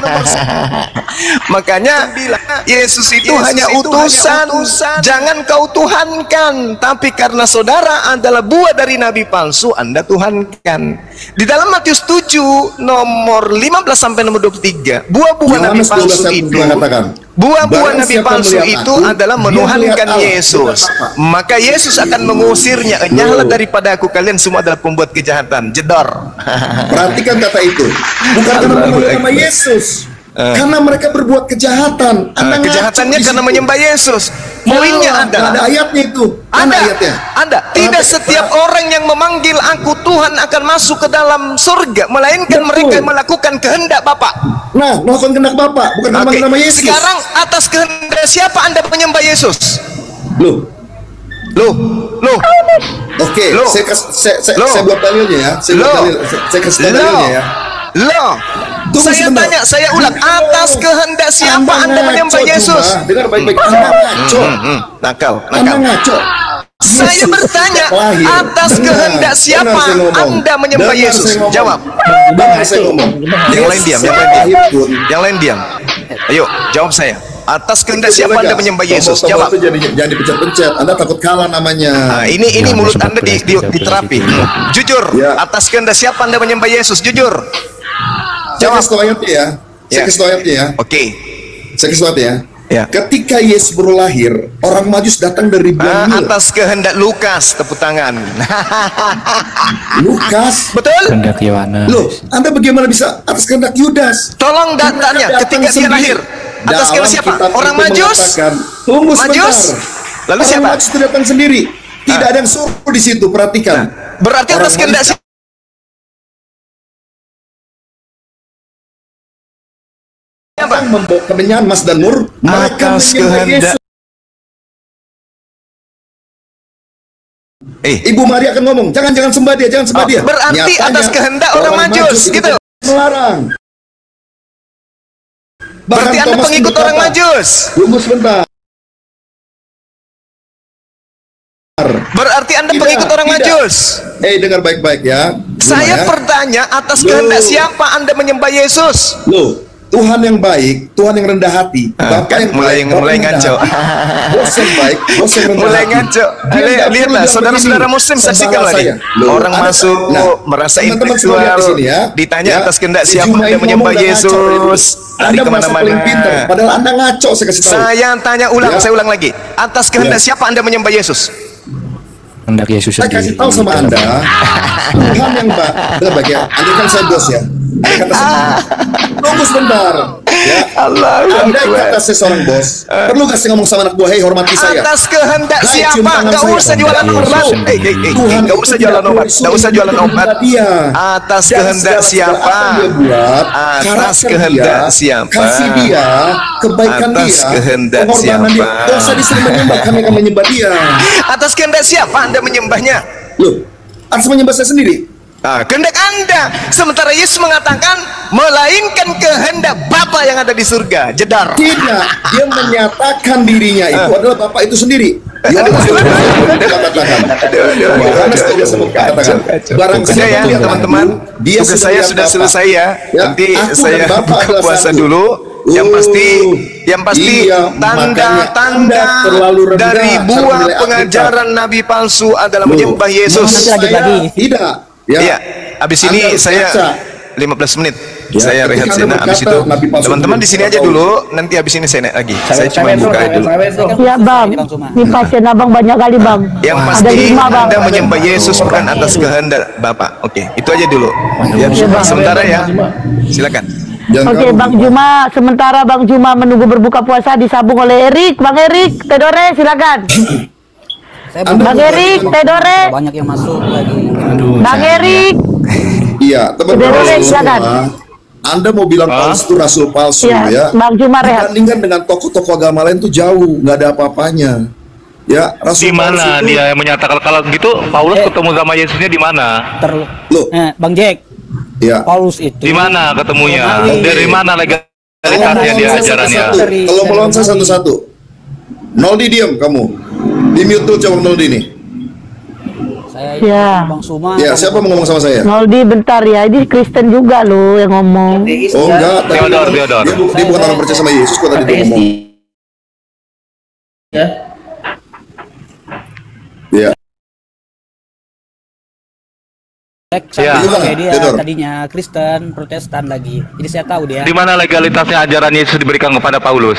Makanya Yesus itu hanya utusan. Jangan kau tuhankan, tapi karena saudara adalah buah dari nabi palsu, Anda tuhankan. Di dalam Matius tujuh nomor lima belas sampai nomor dua puluh tiga, buah-buah nabi Yohanes palsu dua belas ayat itu mengatakan, buah-buah barang nabi siapa palsu melihat itu aku, adalah dia menuhankan melihat Allah, Yesus. bukan Bapa. Maka Yesus akan mengusirnya. Enyahlah daripada aku, kalian semua adalah pembuat kejahatan. Jedor. Perhatikan kata itu. Bukan karena memanggil nama Yesus. Karena mereka berbuat kejahatan. Anda Nah, ngaco kejahatannya di karena situ. menyembah Yesus. Poinnya Nggak adalah ada ayatnya itu. Mana Anda, ayatnya? Anda tidak Perhati- setiap orang yang memanggil aku Tuhan akan masuk ke dalam surga, melainkan Betul. mereka yang melakukan kehendak Bapa. Nah, melakukan kehendak Bapak, bukan Oke. memanggil nama Yesus. Sekarang atas kehendak siapa Anda menyembah Yesus? Loh, Loh, loh. oke, Loh. saya, kas- saya, saya, Loh. saya buat dalilnya ya. Saya buat Loh. dalil, saya, saya kasih tahu Loh. dalilnya ya. Loh. Tunggu Saya sebentar. tanya, saya ulang, atas kehendak siapa Anda ngaco, menyembah Yesus? Cuma. Dengar baik-baik, Anda ngaco. Hmm, hmm, nakal, Anda nakal. ngaco. Saya Yesus bertanya, sejak lahir. atas Dengar, kehendak siapa dengar saya ngomong. Anda menyembah Dengar Yesus? saya ngomong. Jawab. Dengar saya ngomong. Yang lain diam, yang lain Yesus diam. sejak lahir pun, Yang lain diam. Ayo, jawab saya. Atas kehendak Itu siapa boleh Anda nggak? menyembah Yesus? Tombol-tombol Jawab. itu jangan, jangan dipencet-pencet. Anda takut kalah namanya. Nah, ini ini Jangan mulut disebut Anda di, di, presiden, diterapi. presiden. Jujur, Ya. atas kehendak siapa Anda menyembah Yesus? Jujur. Saya kasih tahu ayatnya ya. Saya Ya. kasih tahu ayatnya ya. Oke. Saya kasih tahu ayatnya ya. Ya. Ketika Yesus baru lahir, orang Majus datang dari ribuan Ah, mil. atas kehendak Lukas, tepuk tangan. Lukas. Betul? Kehendak Yohanes. Loh, Anda bagaimana bisa atas kehendak Yudas? Tolong Mereka datanya datang ketika dia sendiri. lahir. Atas kehendak Dalam siapa? kitab Orang itu Majus? mengatakan, Tunggu Majus? sebentar. Lalu Orang siapa? Majus itu datang sendiri. Tidak Ah. ada yang suruh di situ. Perhatikan. Berarti Orang atas kehendak Majus siapa? datang membawa kemenyan Mas dan Nur. Mereka Atas menyembah kehendak. Yesus. Eh, Ibu Maria akan ngomong, jangan jangan sembah dia, jangan sembah Oh, dia. berarti Nyatanya, atas kehendak orang Majus, itu gitu. melarang. Bahkan berarti Anda Thomas pengikut berkata, orang Majus. Tunggu sebentar. Berarti Anda Tidak, pengikut orang tidak. Majus. Eh, dengar baik-baik ya. Saya Rumah ya. bertanya, atas Loh. kehendak siapa Anda menyembah Yesus? Loh, Tuhan yang baik, Tuhan yang rendah hati, Ah, Bapak kan yang mulai- baik, Bapak mulai yang rendah ngaco. hati. Bos yang baik, bos yang rendah Mulai hati. ngaco. Dia Lihat- nggak lihatlah, perlu bilang saudara-saudara begini, muslim saksikan sembahlah lagi. saya. Loh, Orang ada- masuk, merasa teman-teman semua lihat di intelektual, sini ya. ditanya Ya, atas kehendak si siapa Juma Anda ini menyembah ngomong udah ngaco, Yesus. Anda Lari merasa kemana-mana. paling pintar, padahal Anda ngaco, saya kasih tahu. Saya tanya ulang, Ya. saya ulang lagi. Atas kehendak Ya. siapa Anda menyembah Yesus? Kehendak Yesus Saya kasih sendiri. tahu sama Anda, Tuhan yang baik. Dengar baik ya, Anda kan saya bos ya. Anda kata saya, tunggu sebentar. Ya, Allah Anda kata saya seorang bos. Perlu gak saya ngomong sama anak buah, hei hormati saya. Atas kehendak Hai, siapa? cium tangan Gak saya. usah jualan Yesus obat. sendiri. Eh, eh, eh, Tuhan gak usah jualan obat. Gak usah jualan obat. Dia. Atas Dan kehendak segala- siapa? segala apa yang dia buat, Atas karakter kehendak dia, siapa? kasih dia, kebaikan Atas dia, kehendak pengorbanan dia. siapa? Gak usah disuruh menyembah, kami akan menyembah dia. Atas kehendak siapa Anda menyembahnya? Loh, atas menyembah saya sendiri. Ah, kehendak Anda. Sementara Yesus mengatakan melainkan kehendak Bapa yang ada di surga. Jedar. Tidak, dia menyatakan dirinya itu adalah Bapa itu sendiri. Yohanes katakan, barang siapa ya teman-teman, dia tugas saya sudah selesai ya. Nanti saya buka puasa dulu. Yang pasti, yang pasti tanda-tanda dari buah pengajaran nabi palsu adalah menyembah Yesus. Tidak. Ya, iya. Habis ini Anda saya baca. lima belas menit. Ya, saya rehat sejenak. Habis itu teman-teman di sini aja dulu. Nanti habis ini saya naik lagi. Saya, saya cuma buka dulu. Ya bang, ini pasien abang banyak kali bang. Yang pasti lima, bang. Anda menyembah Yesus bukan atas kehendak Bapak. Oke, itu aja dulu. Ya, sementara ya. Silakan. Oke, Bang Juma, sementara Bang Juma menunggu berbuka puasa disambung oleh Erik. Bang Erik, Tedore, silakan. Bang Erik, Tedore. Banyak yang masuk lagi. Bang Erik. Iya, teman-teman semua. Anda mau bilang palsu itu rasul palsu ya, ya. Bang Juma rehat. Dibandingkan dengan tokoh-tokoh agama lain tuh jauh, nggak ada apa-apanya. Ya, rasul di mana itu, dia yang menyatakan kalau gitu Paulus eh, ketemu sama Yesusnya di mana? Loh, eh, Bang Jack. Ya. Paulus itu. Di mana ketemunya? Dari mana legalitasnya dia ajarannya? Kalau melawan saya satu-satu. Noldi diam kamu. Di mute dulu coba Noldi nih. Saya ya. Bang Suma. Ya, siapa mau ngomong sama saya? Noldi bentar ya, ini Kristen juga loh yang ngomong. Oh enggak, tadi Theodor, Theodor. Dia, dia bukan orang percaya sama Yesus kok tadi dia ngomong. Ya. Ya. Saya Ya. dia Theodor. tadinya Kristen, Protestan lagi. Jadi saya tahu dia. Di mana legalitasnya ajaran Yesus diberikan kepada Paulus?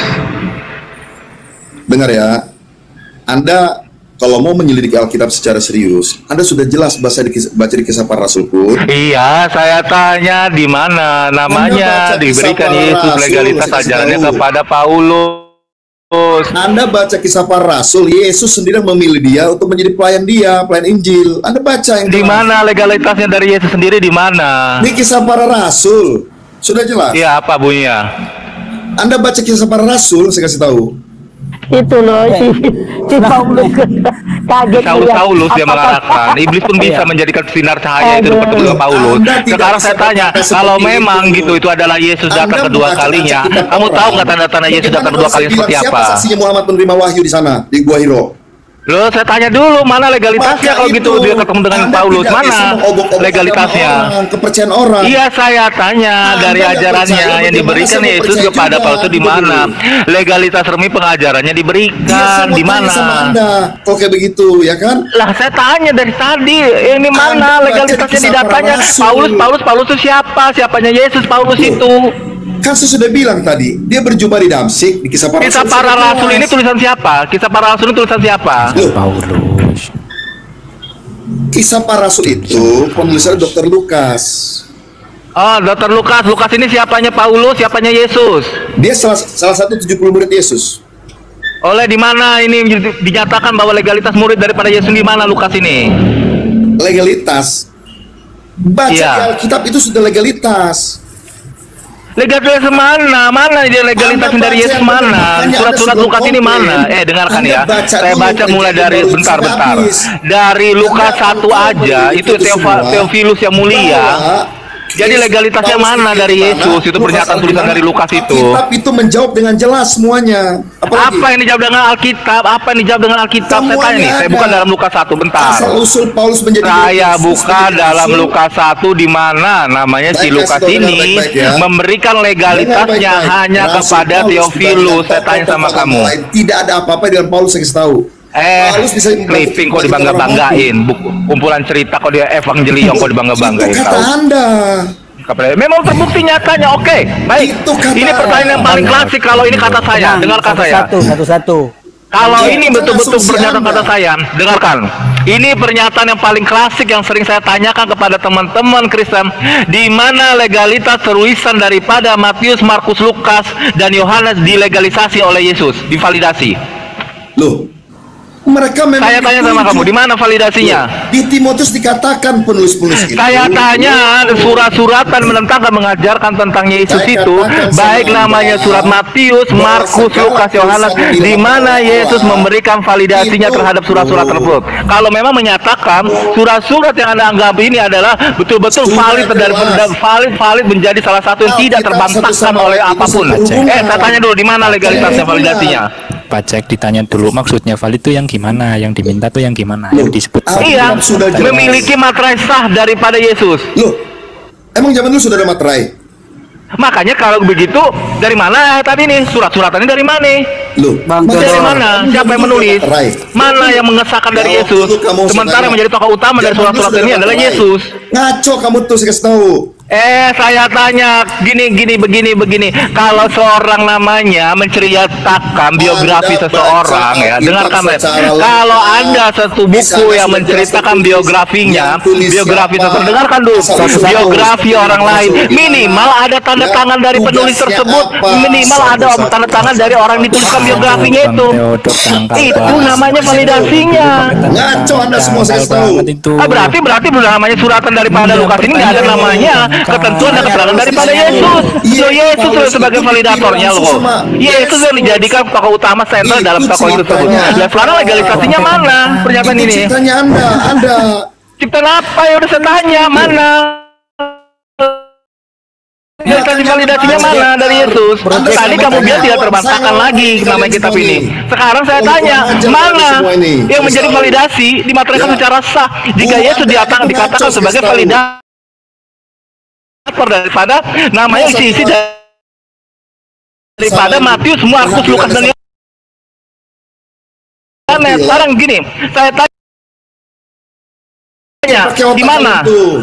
Dengar ya. Anda kalau mau menyelidiki Alkitab secara serius, Anda sudah jelas baca di kisah, baca di kisah para rasul pun. Iya, saya tanya di mana namanya diberikan Yesus legalitas ajarannya kepada Paulus. Anda baca kisah para rasul, Yesus sendiri memilih dia untuk menjadi pelayan dia, pelayan Injil. Anda baca yang di mana legalitasnya dari Yesus sendiri di mana? Di kisah para rasul. Sudah jelas. Iya, apa bunyinya? Anda baca kisah para rasul, saya kasih tahu. Itu loh si, si Paulus kaget Saulus lihat Saulus dia apa- mengarahkan. Iblis pun bisa menjadikan sinar cahaya itu dapat kedua Paulus. Sekarang saya tanya, kalau memang gitu itu adalah Yesus datang kedua kalinya, kamu tahu nggak tanda-tanda Yesus datang kedua kalinya seperti Siapa apa? saksinya Muhammad menerima wahyu di sana di Gua Hiro? Loh, saya tanya dulu mana legalitasnya Maka kalau gitu itu, dia ketemu dengan Anda Paulus, tidak bisa mana mengobok-obok legalitasnya? agama orang, kepercayaan orang. Iya, saya tanya Anda dari nggak ajarannya percaya, yang bagaimana diberikan saya mau Yesus percaya kepada juga? Paulus itu di Tunggu mana? dulu. Legalitas resmi pengajarannya Dia diberikan saya mau di tanya mana? sama Anda, kalau kayak begitu, ya kan? Lah saya tanya dari tadi, ini mana Anda baca legalitasnya di kisah datanya? para rasul. Paulus, Paulus, Paulus itu siapa? Siapanya Yesus Paulus Loh, itu? Kan saya sudah bilang tadi, dia berjumpa di Damsik di kisah para Kisah rasul. para sudah rasul jelas. ini tulisan siapa? Kisah para rasul ini tulisan siapa? Loh, Paulus. kisah para rasul itu penulisannya dokter Lukas. Oh, Dokter Lukas, Lukas ini siapanya Paulus, siapanya Yesus? Dia salah, salah satu tujuh puluh murid Yesus. Oleh di mana ini dinyatakan bahwa legalitas murid daripada Yesus di mana Lukas ini? Legalitas. Baca Iya. di Alkitab itu sudah legalitas. Legalitas mana? Mana dia legalitas Anda dari baca Yesus yang benar, mana? makanya Surat-surat Anda Lukas ini sebelum mana? komplain. Eh, dengarkan Anda ya. baca Saya dulu baca mulai perjanjian dari baru bentar sampai bentar. habis. Dari Lukas Anda satu tahu aja bahwa itu itu Theofa, semua Theophilus yang mulia. bahwa Jadi Yesus- legalitasnya Paulus mana itu dari gimana, Yesus? Itu Lukas pernyataan tulisan gimana, dari Lukas itu. Alkitab itu menjawab dengan jelas semuanya. Apalagi? Apa yang dijawab dengan Alkitab? Apa yang dijawab dengan Alkitab? Saya tanya nih, Semuanya saya ada. bukan dalam Lukas satu, bentar. Asal usul Paulus menjadi Saya Yesus buka menjadi dalam rasul. Lukas satu di mana namanya si Baik, Lukas kasih tahu ini baik-baik ya. memberikan legalitasnya Dengar baik-baik. hanya Rasul kepada Paulus Theophilus. Saya dibandingkan tanya sama tokoh-tokoh kamu. lain. Tidak ada apa-apa dengan Paulus, saya kasih tahu. Eh, Paulus bisa clipping kok membantu dibangga-banggain, buku kumpulan cerita kok dia evangelion kok dibangga-banggain. Itu kata tahu. Anda. Kepada- Memang terbukti nyatanya. Oke, baik. Itu kata Ini pertanyaan yang paling klasik kalau ini kata saya. Dengarkan saya. Satu, satu, satu. Kalau Itu ini kan betul-betul asumsi pernyataan Anda. kata saya, dengarkan. Ini pernyataan yang paling klasik yang sering saya tanyakan kepada teman-teman Kristen. Di mana legalitas tulisan daripada Matius, Markus, Lukas, dan Yohanes dilegalisasi oleh Yesus, divalidasi. Loh, Mereka memang saya tanya sama kamu, di mana validasinya? Di Timotius dikatakan penulis-penulis itu. Saya tanya surat-suratan menentang dan mengajarkan tentang Yesus itu, baik namanya surat Matius, Markus, Lukas, Yohanes, di mana Yesus memberikan validasinya terhadap surat-surat tersebut. Kalau memang menyatakan surat-surat yang Anda anggap ini adalah betul-betul valid dari valid valid menjadi salah satu yang tidak terbantahkan oleh apapun. Eh, saya tanya dulu, di mana legalitasnya, validasinya? Pak Cek, ditanya dulu maksudnya valid itu yang gimana, yang diminta tuh yang gimana, yang disebut iya, memiliki materai sah daripada Yesus. Loh, emang zaman dulu sudah ada materai? Makanya kalau begitu, dari mana tadi nih surat-suratannya dari mana? Loh, dari mana? Siapa yang menulis? Mana yang mengesahkan dari Yesus? Sementara yang menjadi tokoh utama dari surat-surat ini adalah Yesus. Ngaco kamu tuh, saya kasih tahu. Eh, saya tanya gini, gini, begini, begini. Kalau seorang namanya menceritakan biografi seseorang, ya, dengarkan ya. Kalau ada satu buku yang menceritakan biografinya, biografi seseorang, dengarkan dulu. Biografi orang lain, minimal ada tanda tangan dari penulis tersebut, minimal ada tanda tangan dari orang yang dituliskan biografinya itu. Itu namanya validasinya. Ngaco Anda semua, saya tahu. Ah, berarti berarti namanya suratan daripada Lukas ini nggak ada namanya. Ketentuan dan keterangan daripada Yesus. So Yesus loh sebagai validatornya loh. Yesus yang dijadikan tokoh utama sentral dalam tokoh itu tersebut. Dan sekarang legalisasinya mana pernyataan ini? Ciptanya Anda, Anda. Ciptaan apa ya udah saya tanya, mana? Legalisasi validasinya mana dari Yesus? Tadi kamu bilang tidak terbantahkan lagi nama kitab ini. Sekarang saya tanya, mana yang menjadi validasi dimaterikan secara sah jika Yesus dikatakan sebagai validator daripada namanya isi-isi daripada Matius, Markus, Lukas dan Yohanes. Sekarang gini, saya tanya, di mana?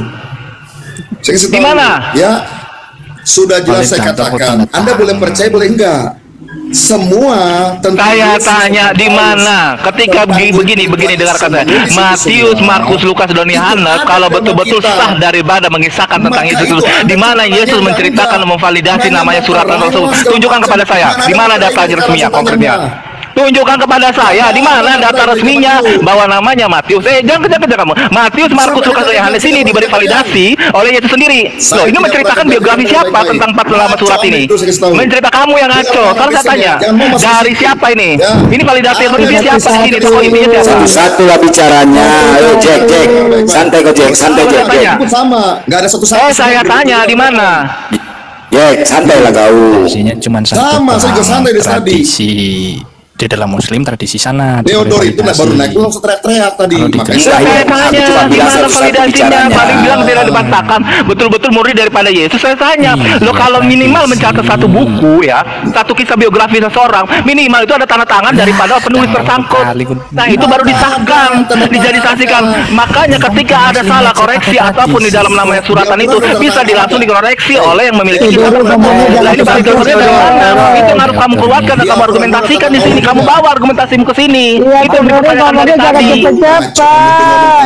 Di mana? Ya, sudah jelas saya katakan. Anda boleh percaya, boleh enggak. Semua tentang saya tanya di mana ketika begini begini dengarkan saya Matius, Markus, Lukas dan Yohanes kalau betul-betul sah daripada mengisahkan tentang Yesus itu, di mana Yesus menceritakan dan memvalidasi namanya surat tersebut, tunjukkan kepada saya di mana data resminya konkretnya. Tunjukkan kepada saya di mana data resminya bahwa namanya Matius. Eh, jangan kejar-kejar kamu. Matius, Markus, Lukas, dan Yohanes ini diberi validasi oleh Yesus sendiri. Loh, ini menceritakan biografi siapa tentang empat puluh lima surat ini? Mencerita kamu yang ngaco. Kalau saya tanya, dari siapa ini? Ini validasi resmi siapa ini? Tokoh intinya siapa? Satu lah bicaranya. Ayo, Jack, Jack. Santai kok, Jack. Santai, Jack. Sama, nggak ada satu satu. Eh, saya tanya di mana? Jack, santai lah kau. Tradisinya cuma satu. Sama, saya juga santai dari tadi. Tradisi di dalam Muslim, tradisi sana. Theodor itu nggak baru naik, lu langsung teriak-teriak tadi. Makanya saya tanya di mana validasinya, paling bilang tidak dibantahkan, betul-betul murid daripada Yesus. Saya tanya, lo kalau minimal mencatat satu buku ya, satu kisah biografi seseorang, minimal itu ada tanda tangan daripada penulis tersangkut. Nah itu baru disahkan, dijadisasikan. Makanya ketika ada salah koreksi ataupun di dalam namanya suratan itu bisa langsung dikoreksi oleh yang memiliki kitab. Nah ini validasinya dari mana? Itu yang harus kamu keluarkan dan kamu argumentasikan di sini. Kamu bawa argumentasimu ke sini. Iya, itu yang ngomongnya jangan cepet-cepet.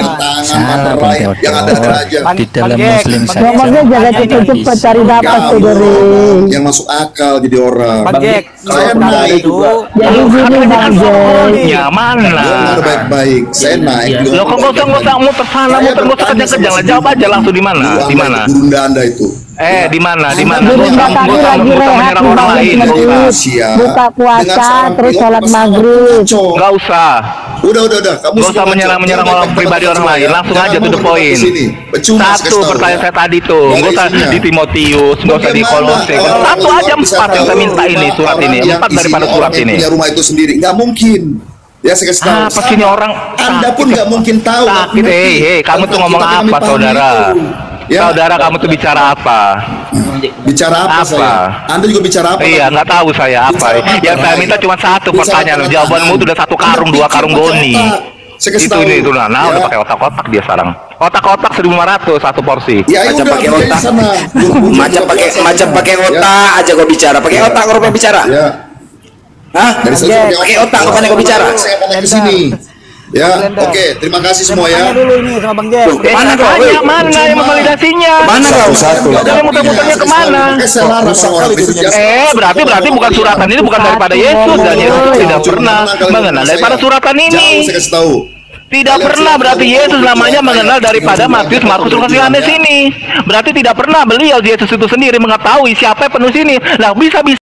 Di dalam Muslim saja. Ngomongnya jangan cepet-cepet, cari nafas tuh dari. Yang masuk akal jadi orang. Bang Jack, saya naik juga. Jadi gini Bang Jack. Ya mana? Baik-baik, saya naik. Lo kok nggak usah nggak usah muter sana muter nggak usah kejang-kejang lah, jawab aja langsung di mana? Di mana? Gurunda Anda itu. Eh, di mana? Di mana? Gurunda kami lagi rehat di bangun masjid, buka puasa, terus sholat maghrib. Nggak usah. Udah, udah, udah. Kamu nggak usah menyerang-menyerang orang pribadi orang lain. Langsung aja to the point. Satu pertanyaan saya tadi tuh. Nggak usah di Timotius, nggak usah di Kolose. Satu aja empat yang saya minta ini surat ini. Empat daripada surat ini. Punya rumah itu sendiri. Nggak mungkin. Ya saya kasih tahu. Apa sih ini orang? Anda pun nggak mungkin tahu. Sakit, hei, hei. Kamu tuh ngomong apa, saudara? Ya. Saudara, kamu tuh bicara apa? Bicara apa, apa? Saya? Anda juga bicara apa? Iya, nggak tahu saya apa. Yang saya minta cuma satu pertanyaan. Jawabanmu tuh udah satu karung, dua karung goni. Itu ini itu nah, nah udah pakai otak-otak dia sekarang. Otak-otak seribu lima ratus satu porsi. Ya, macam pakai otak. Macam pakai macam pakai otak aja kau bicara. Pakai otak kau bicara. Hah? Pakai otak kau kau bicara. Saya akan ke sini. Ya, oke, okay, terima kasih semua ya. Tanya dulu ini sama Bang Jeff. Mana kau? Mana yang memvalidasinya? Mana kau? Satu. Yang muter-muternya kemana? Eh, berarti berarti bukan suratan ini bukan daripada Yesus dan Yesus tidak pernah mengenal daripada suratan ini. Saya kasih tahu. Tidak pernah berarti Yesus namanya mengenal daripada Matius, Markus, Lukas, Yohanes ini. Berarti tidak pernah beliau Yesus itu sendiri mengetahui siapa penulis ini. Lah bisa bisa.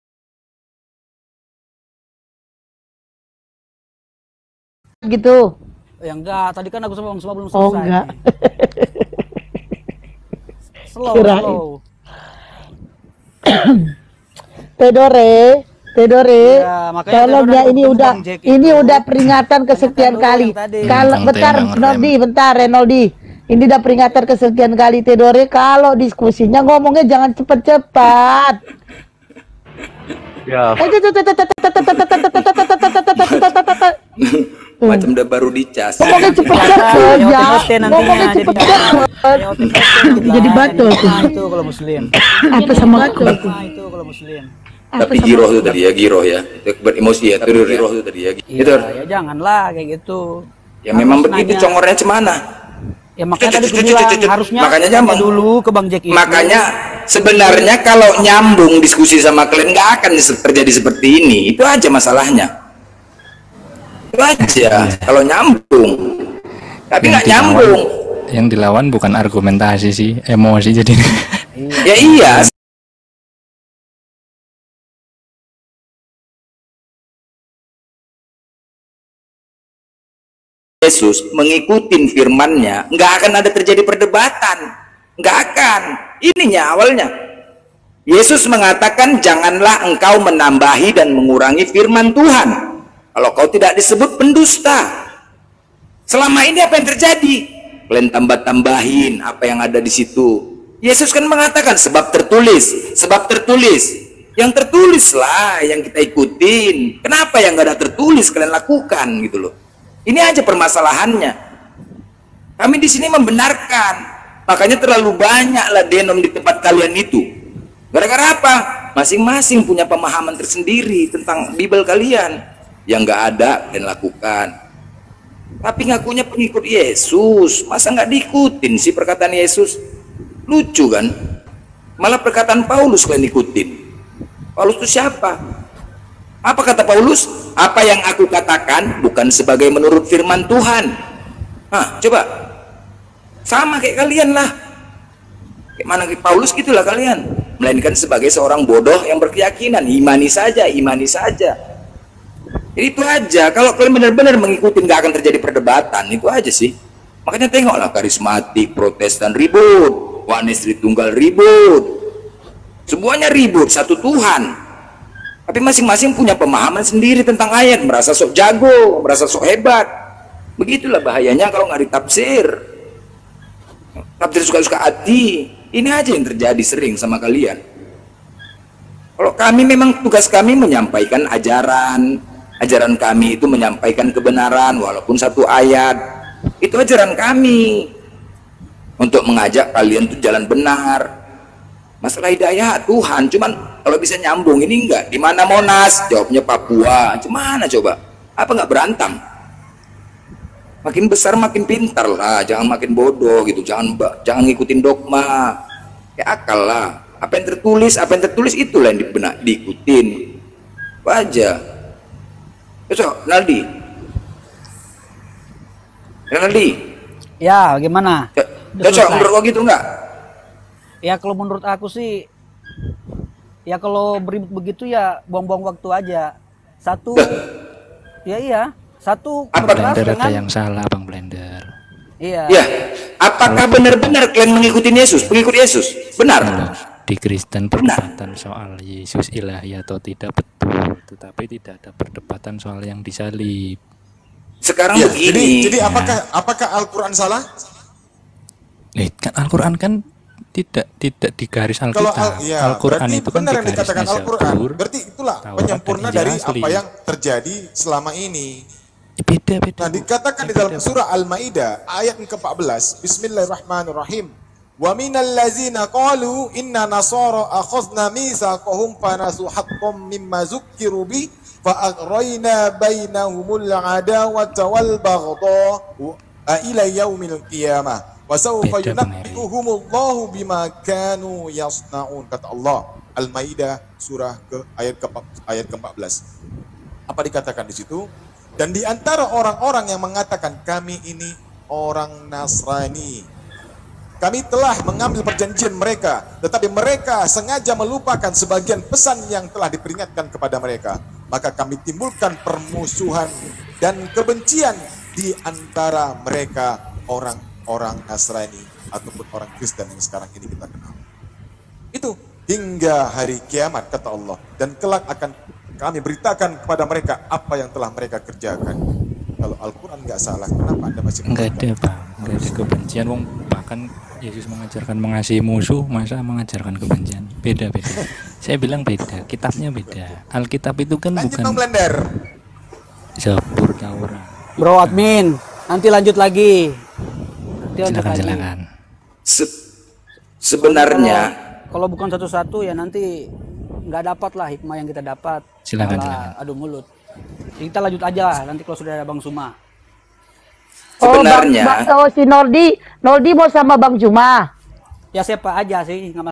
Gitu. Ya enggak, tadi kan aku sama Bang Suma belum Oh selesai. enggak. Slow, Kirain. slow. Tedore, Tedore, Ya, makanya tolong Tedore ya ini ketemu udah Bang Jack ini itu. udah peringatan kesekian dulu kali. yang tadi. Kalau Bang bentar, Teo yang ngerem. Renoldi, bentar Renoldi. Ini udah peringatan kesekian kali Tedore, kalau diskusinya ngomongnya jangan cepet-cepet. Ya. Macam udah baru dicas. Ngomongnya cepet-cepet ya. Ngomongnya cepet-cepet. Jadi batu aku. Itu kalau muslim. Apa sama aku? Itu kalau muslim. Tapi giroh itu tadi ya, giroh ya. Itu beremosi ya, terus giroh itu tadi ya. Itu. Ya janganlah kayak gitu. Ya memang begitu congornya cemana. Ya makanya tadi aku bilang harusnya makanya nyambung dulu ke Bang Jack itu. Makanya sebenarnya kalau nyambung diskusi sama kalian nggak akan terjadi seperti ini. Itu aja masalahnya. Itu aja kalau nyambung. Tapi nggak nyambung. Yang dilawan bukan argumentasi sih, emosi jadi. Ya iya. Yesus mengikuti firman-Nya, nggak akan ada terjadi perdebatan, nggak akan. Ininya awalnya. Yesus mengatakan, janganlah engkau menambahi dan mengurangi firman Tuhan. Kalau kau tidak disebut pendusta. Selama ini apa yang terjadi? Kalian tambah-tambahin apa yang ada di situ. Yesus kan mengatakan, sebab tertulis, sebab tertulis. Yang tertulislah yang kita ikutin. Kenapa yang nggak ada tertulis kalian lakukan gitu loh? Ini aja permasalahannya. Kami di sini membenarkan. Makanya terlalu banyaklah denom di tempat kalian itu. Gara-gara apa? Masing-masing punya pemahaman tersendiri tentang Bible kalian. Yang nggak ada dan lakukan. Tapi ngakunya pengikut Yesus. Masa nggak diikutin sih perkataan Yesus? Lucu kan? Malah perkataan Paulus kalian ikutin. Paulus itu siapa? Apa kata Paulus? Apa yang aku katakan bukan sebagai menurut firman Tuhan. Hah, coba. Sama kayak kalian lah. Kayak mana Paulus gitulah kalian. Melainkan sebagai seorang bodoh yang berkeyakinan. Imani saja, imani saja. Jadi itu aja. Kalau kalian benar-benar mengikuti nggak akan terjadi perdebatan. Itu aja sih. Makanya tengoklah karismatik, Protestan ribut. Yohanes Tritunggal ribut. Semuanya ribut. Satu Tuhan. Tapi masing-masing punya pemahaman sendiri tentang ayat, merasa sok jago, merasa sok hebat. Begitulah bahayanya kalau nggak ditafsir. Tafsir suka-suka hati. Ini aja yang terjadi sering sama kalian. Kalau kami memang tugas kami menyampaikan ajaran, ajaran kami itu menyampaikan kebenaran walaupun satu ayat. Itu ajaran kami untuk mengajak kalian tuh jalan benar. Masalah hidayah Tuhan, cuman kalau bisa nyambung ini enggak. Di mana Monas? Jawabnya Papua. Gimana coba? Apa nggak berantem? Makin besar makin pintar lah, jangan makin bodoh gitu. Jangan jangan ngikutin dogma. Kayak akal lah. Apa yang tertulis, apa yang tertulis itulah yang dibenak, diikutin. Apa aja. Besok, Naldi. Naldi. Ya, gimana? Cocok menurut lo gitu enggak? Ya kalau menurut aku sih, ya kalau beribut begitu ya buang-buang waktu aja. Satu, ya iya, satu Blender dengan, ada yang salah Bang Blender. Iya. Ya, apakah benar-benar kalian mengikuti Yesus, pengikut Yesus? Benar. Di Kristen perdebatan soal Yesus ilahi atau tidak betul, tetapi tidak ada perdebatan soal yang disalib. Sekarang ya, begini. Jadi, jadi apakah apakah Al-Quran salah? Eh, kan Al-Quran kan tidak tidak di garis Alkitab. Kalau al, ya, Al-Quran itu kan benar di yang dikatakan garisnya Al-Quran. Zabur, berarti itulah Taurat, penyempurna dan dari Injil asli. apa yang terjadi selama ini. Beda beda. Nah, dikatakan di dalam surah Al-Maidah ayat ke empat belas. Bismillahirrahmanirrahim. Wa minal ladzina qalu inna nasara akhadna mitsaqahum fa nasu haqqam mimma zukkiru bi فأغرينا بينهم العداوة والبغضاء إلى يوم القيامة وسوف ينبئهم الله بما كانوا يصنعون. Kata Allah, Al-Maidah surah ke ayat ke ayat ke-empat belas. Apa dikatakan di situ? Dan di antara orang-orang yang mengatakan kami ini orang Nasrani, kami telah mengambil perjanjian mereka, tetapi mereka sengaja melupakan sebagian pesan yang telah diperingatkan kepada mereka. Maka kami timbulkan permusuhan dan kebencian di antara mereka orang-orang Nasrani ataupun orang Kristen yang sekarang ini kita kenal. Itu hingga hari kiamat, kata Allah. Dan kelak akan kami beritakan kepada mereka apa yang telah mereka kerjakan. Kalau Al-Quran nggak salah, kenapa Anda masih nggak ada, Bang? Nggak ada kebencian. Wong bahkan Yesus mengajarkan mengasihi musuh, masa mengajarkan kebencian? Beda-beda. Saya bilang beda. Kitabnya beda. Alkitab itu kan lanjut bukan Blender. Zabur, Taurat. Bro admin, nanti lanjut lagi. Nanti lanjut Silakan, lagi. silakan. Se sebenarnya kalau, kalau bukan satu-satu ya nanti nggak dapat lah hikmah yang kita dapat. Silakan, Malah silakan. adu mulut. Kita lanjut aja lah nanti kalau sudah ada Bang Suma. sebenarnya Oh, bang, bang, oh si Noldi, Noldi mau sama Bang Juma. Ya siapa aja sih, nggak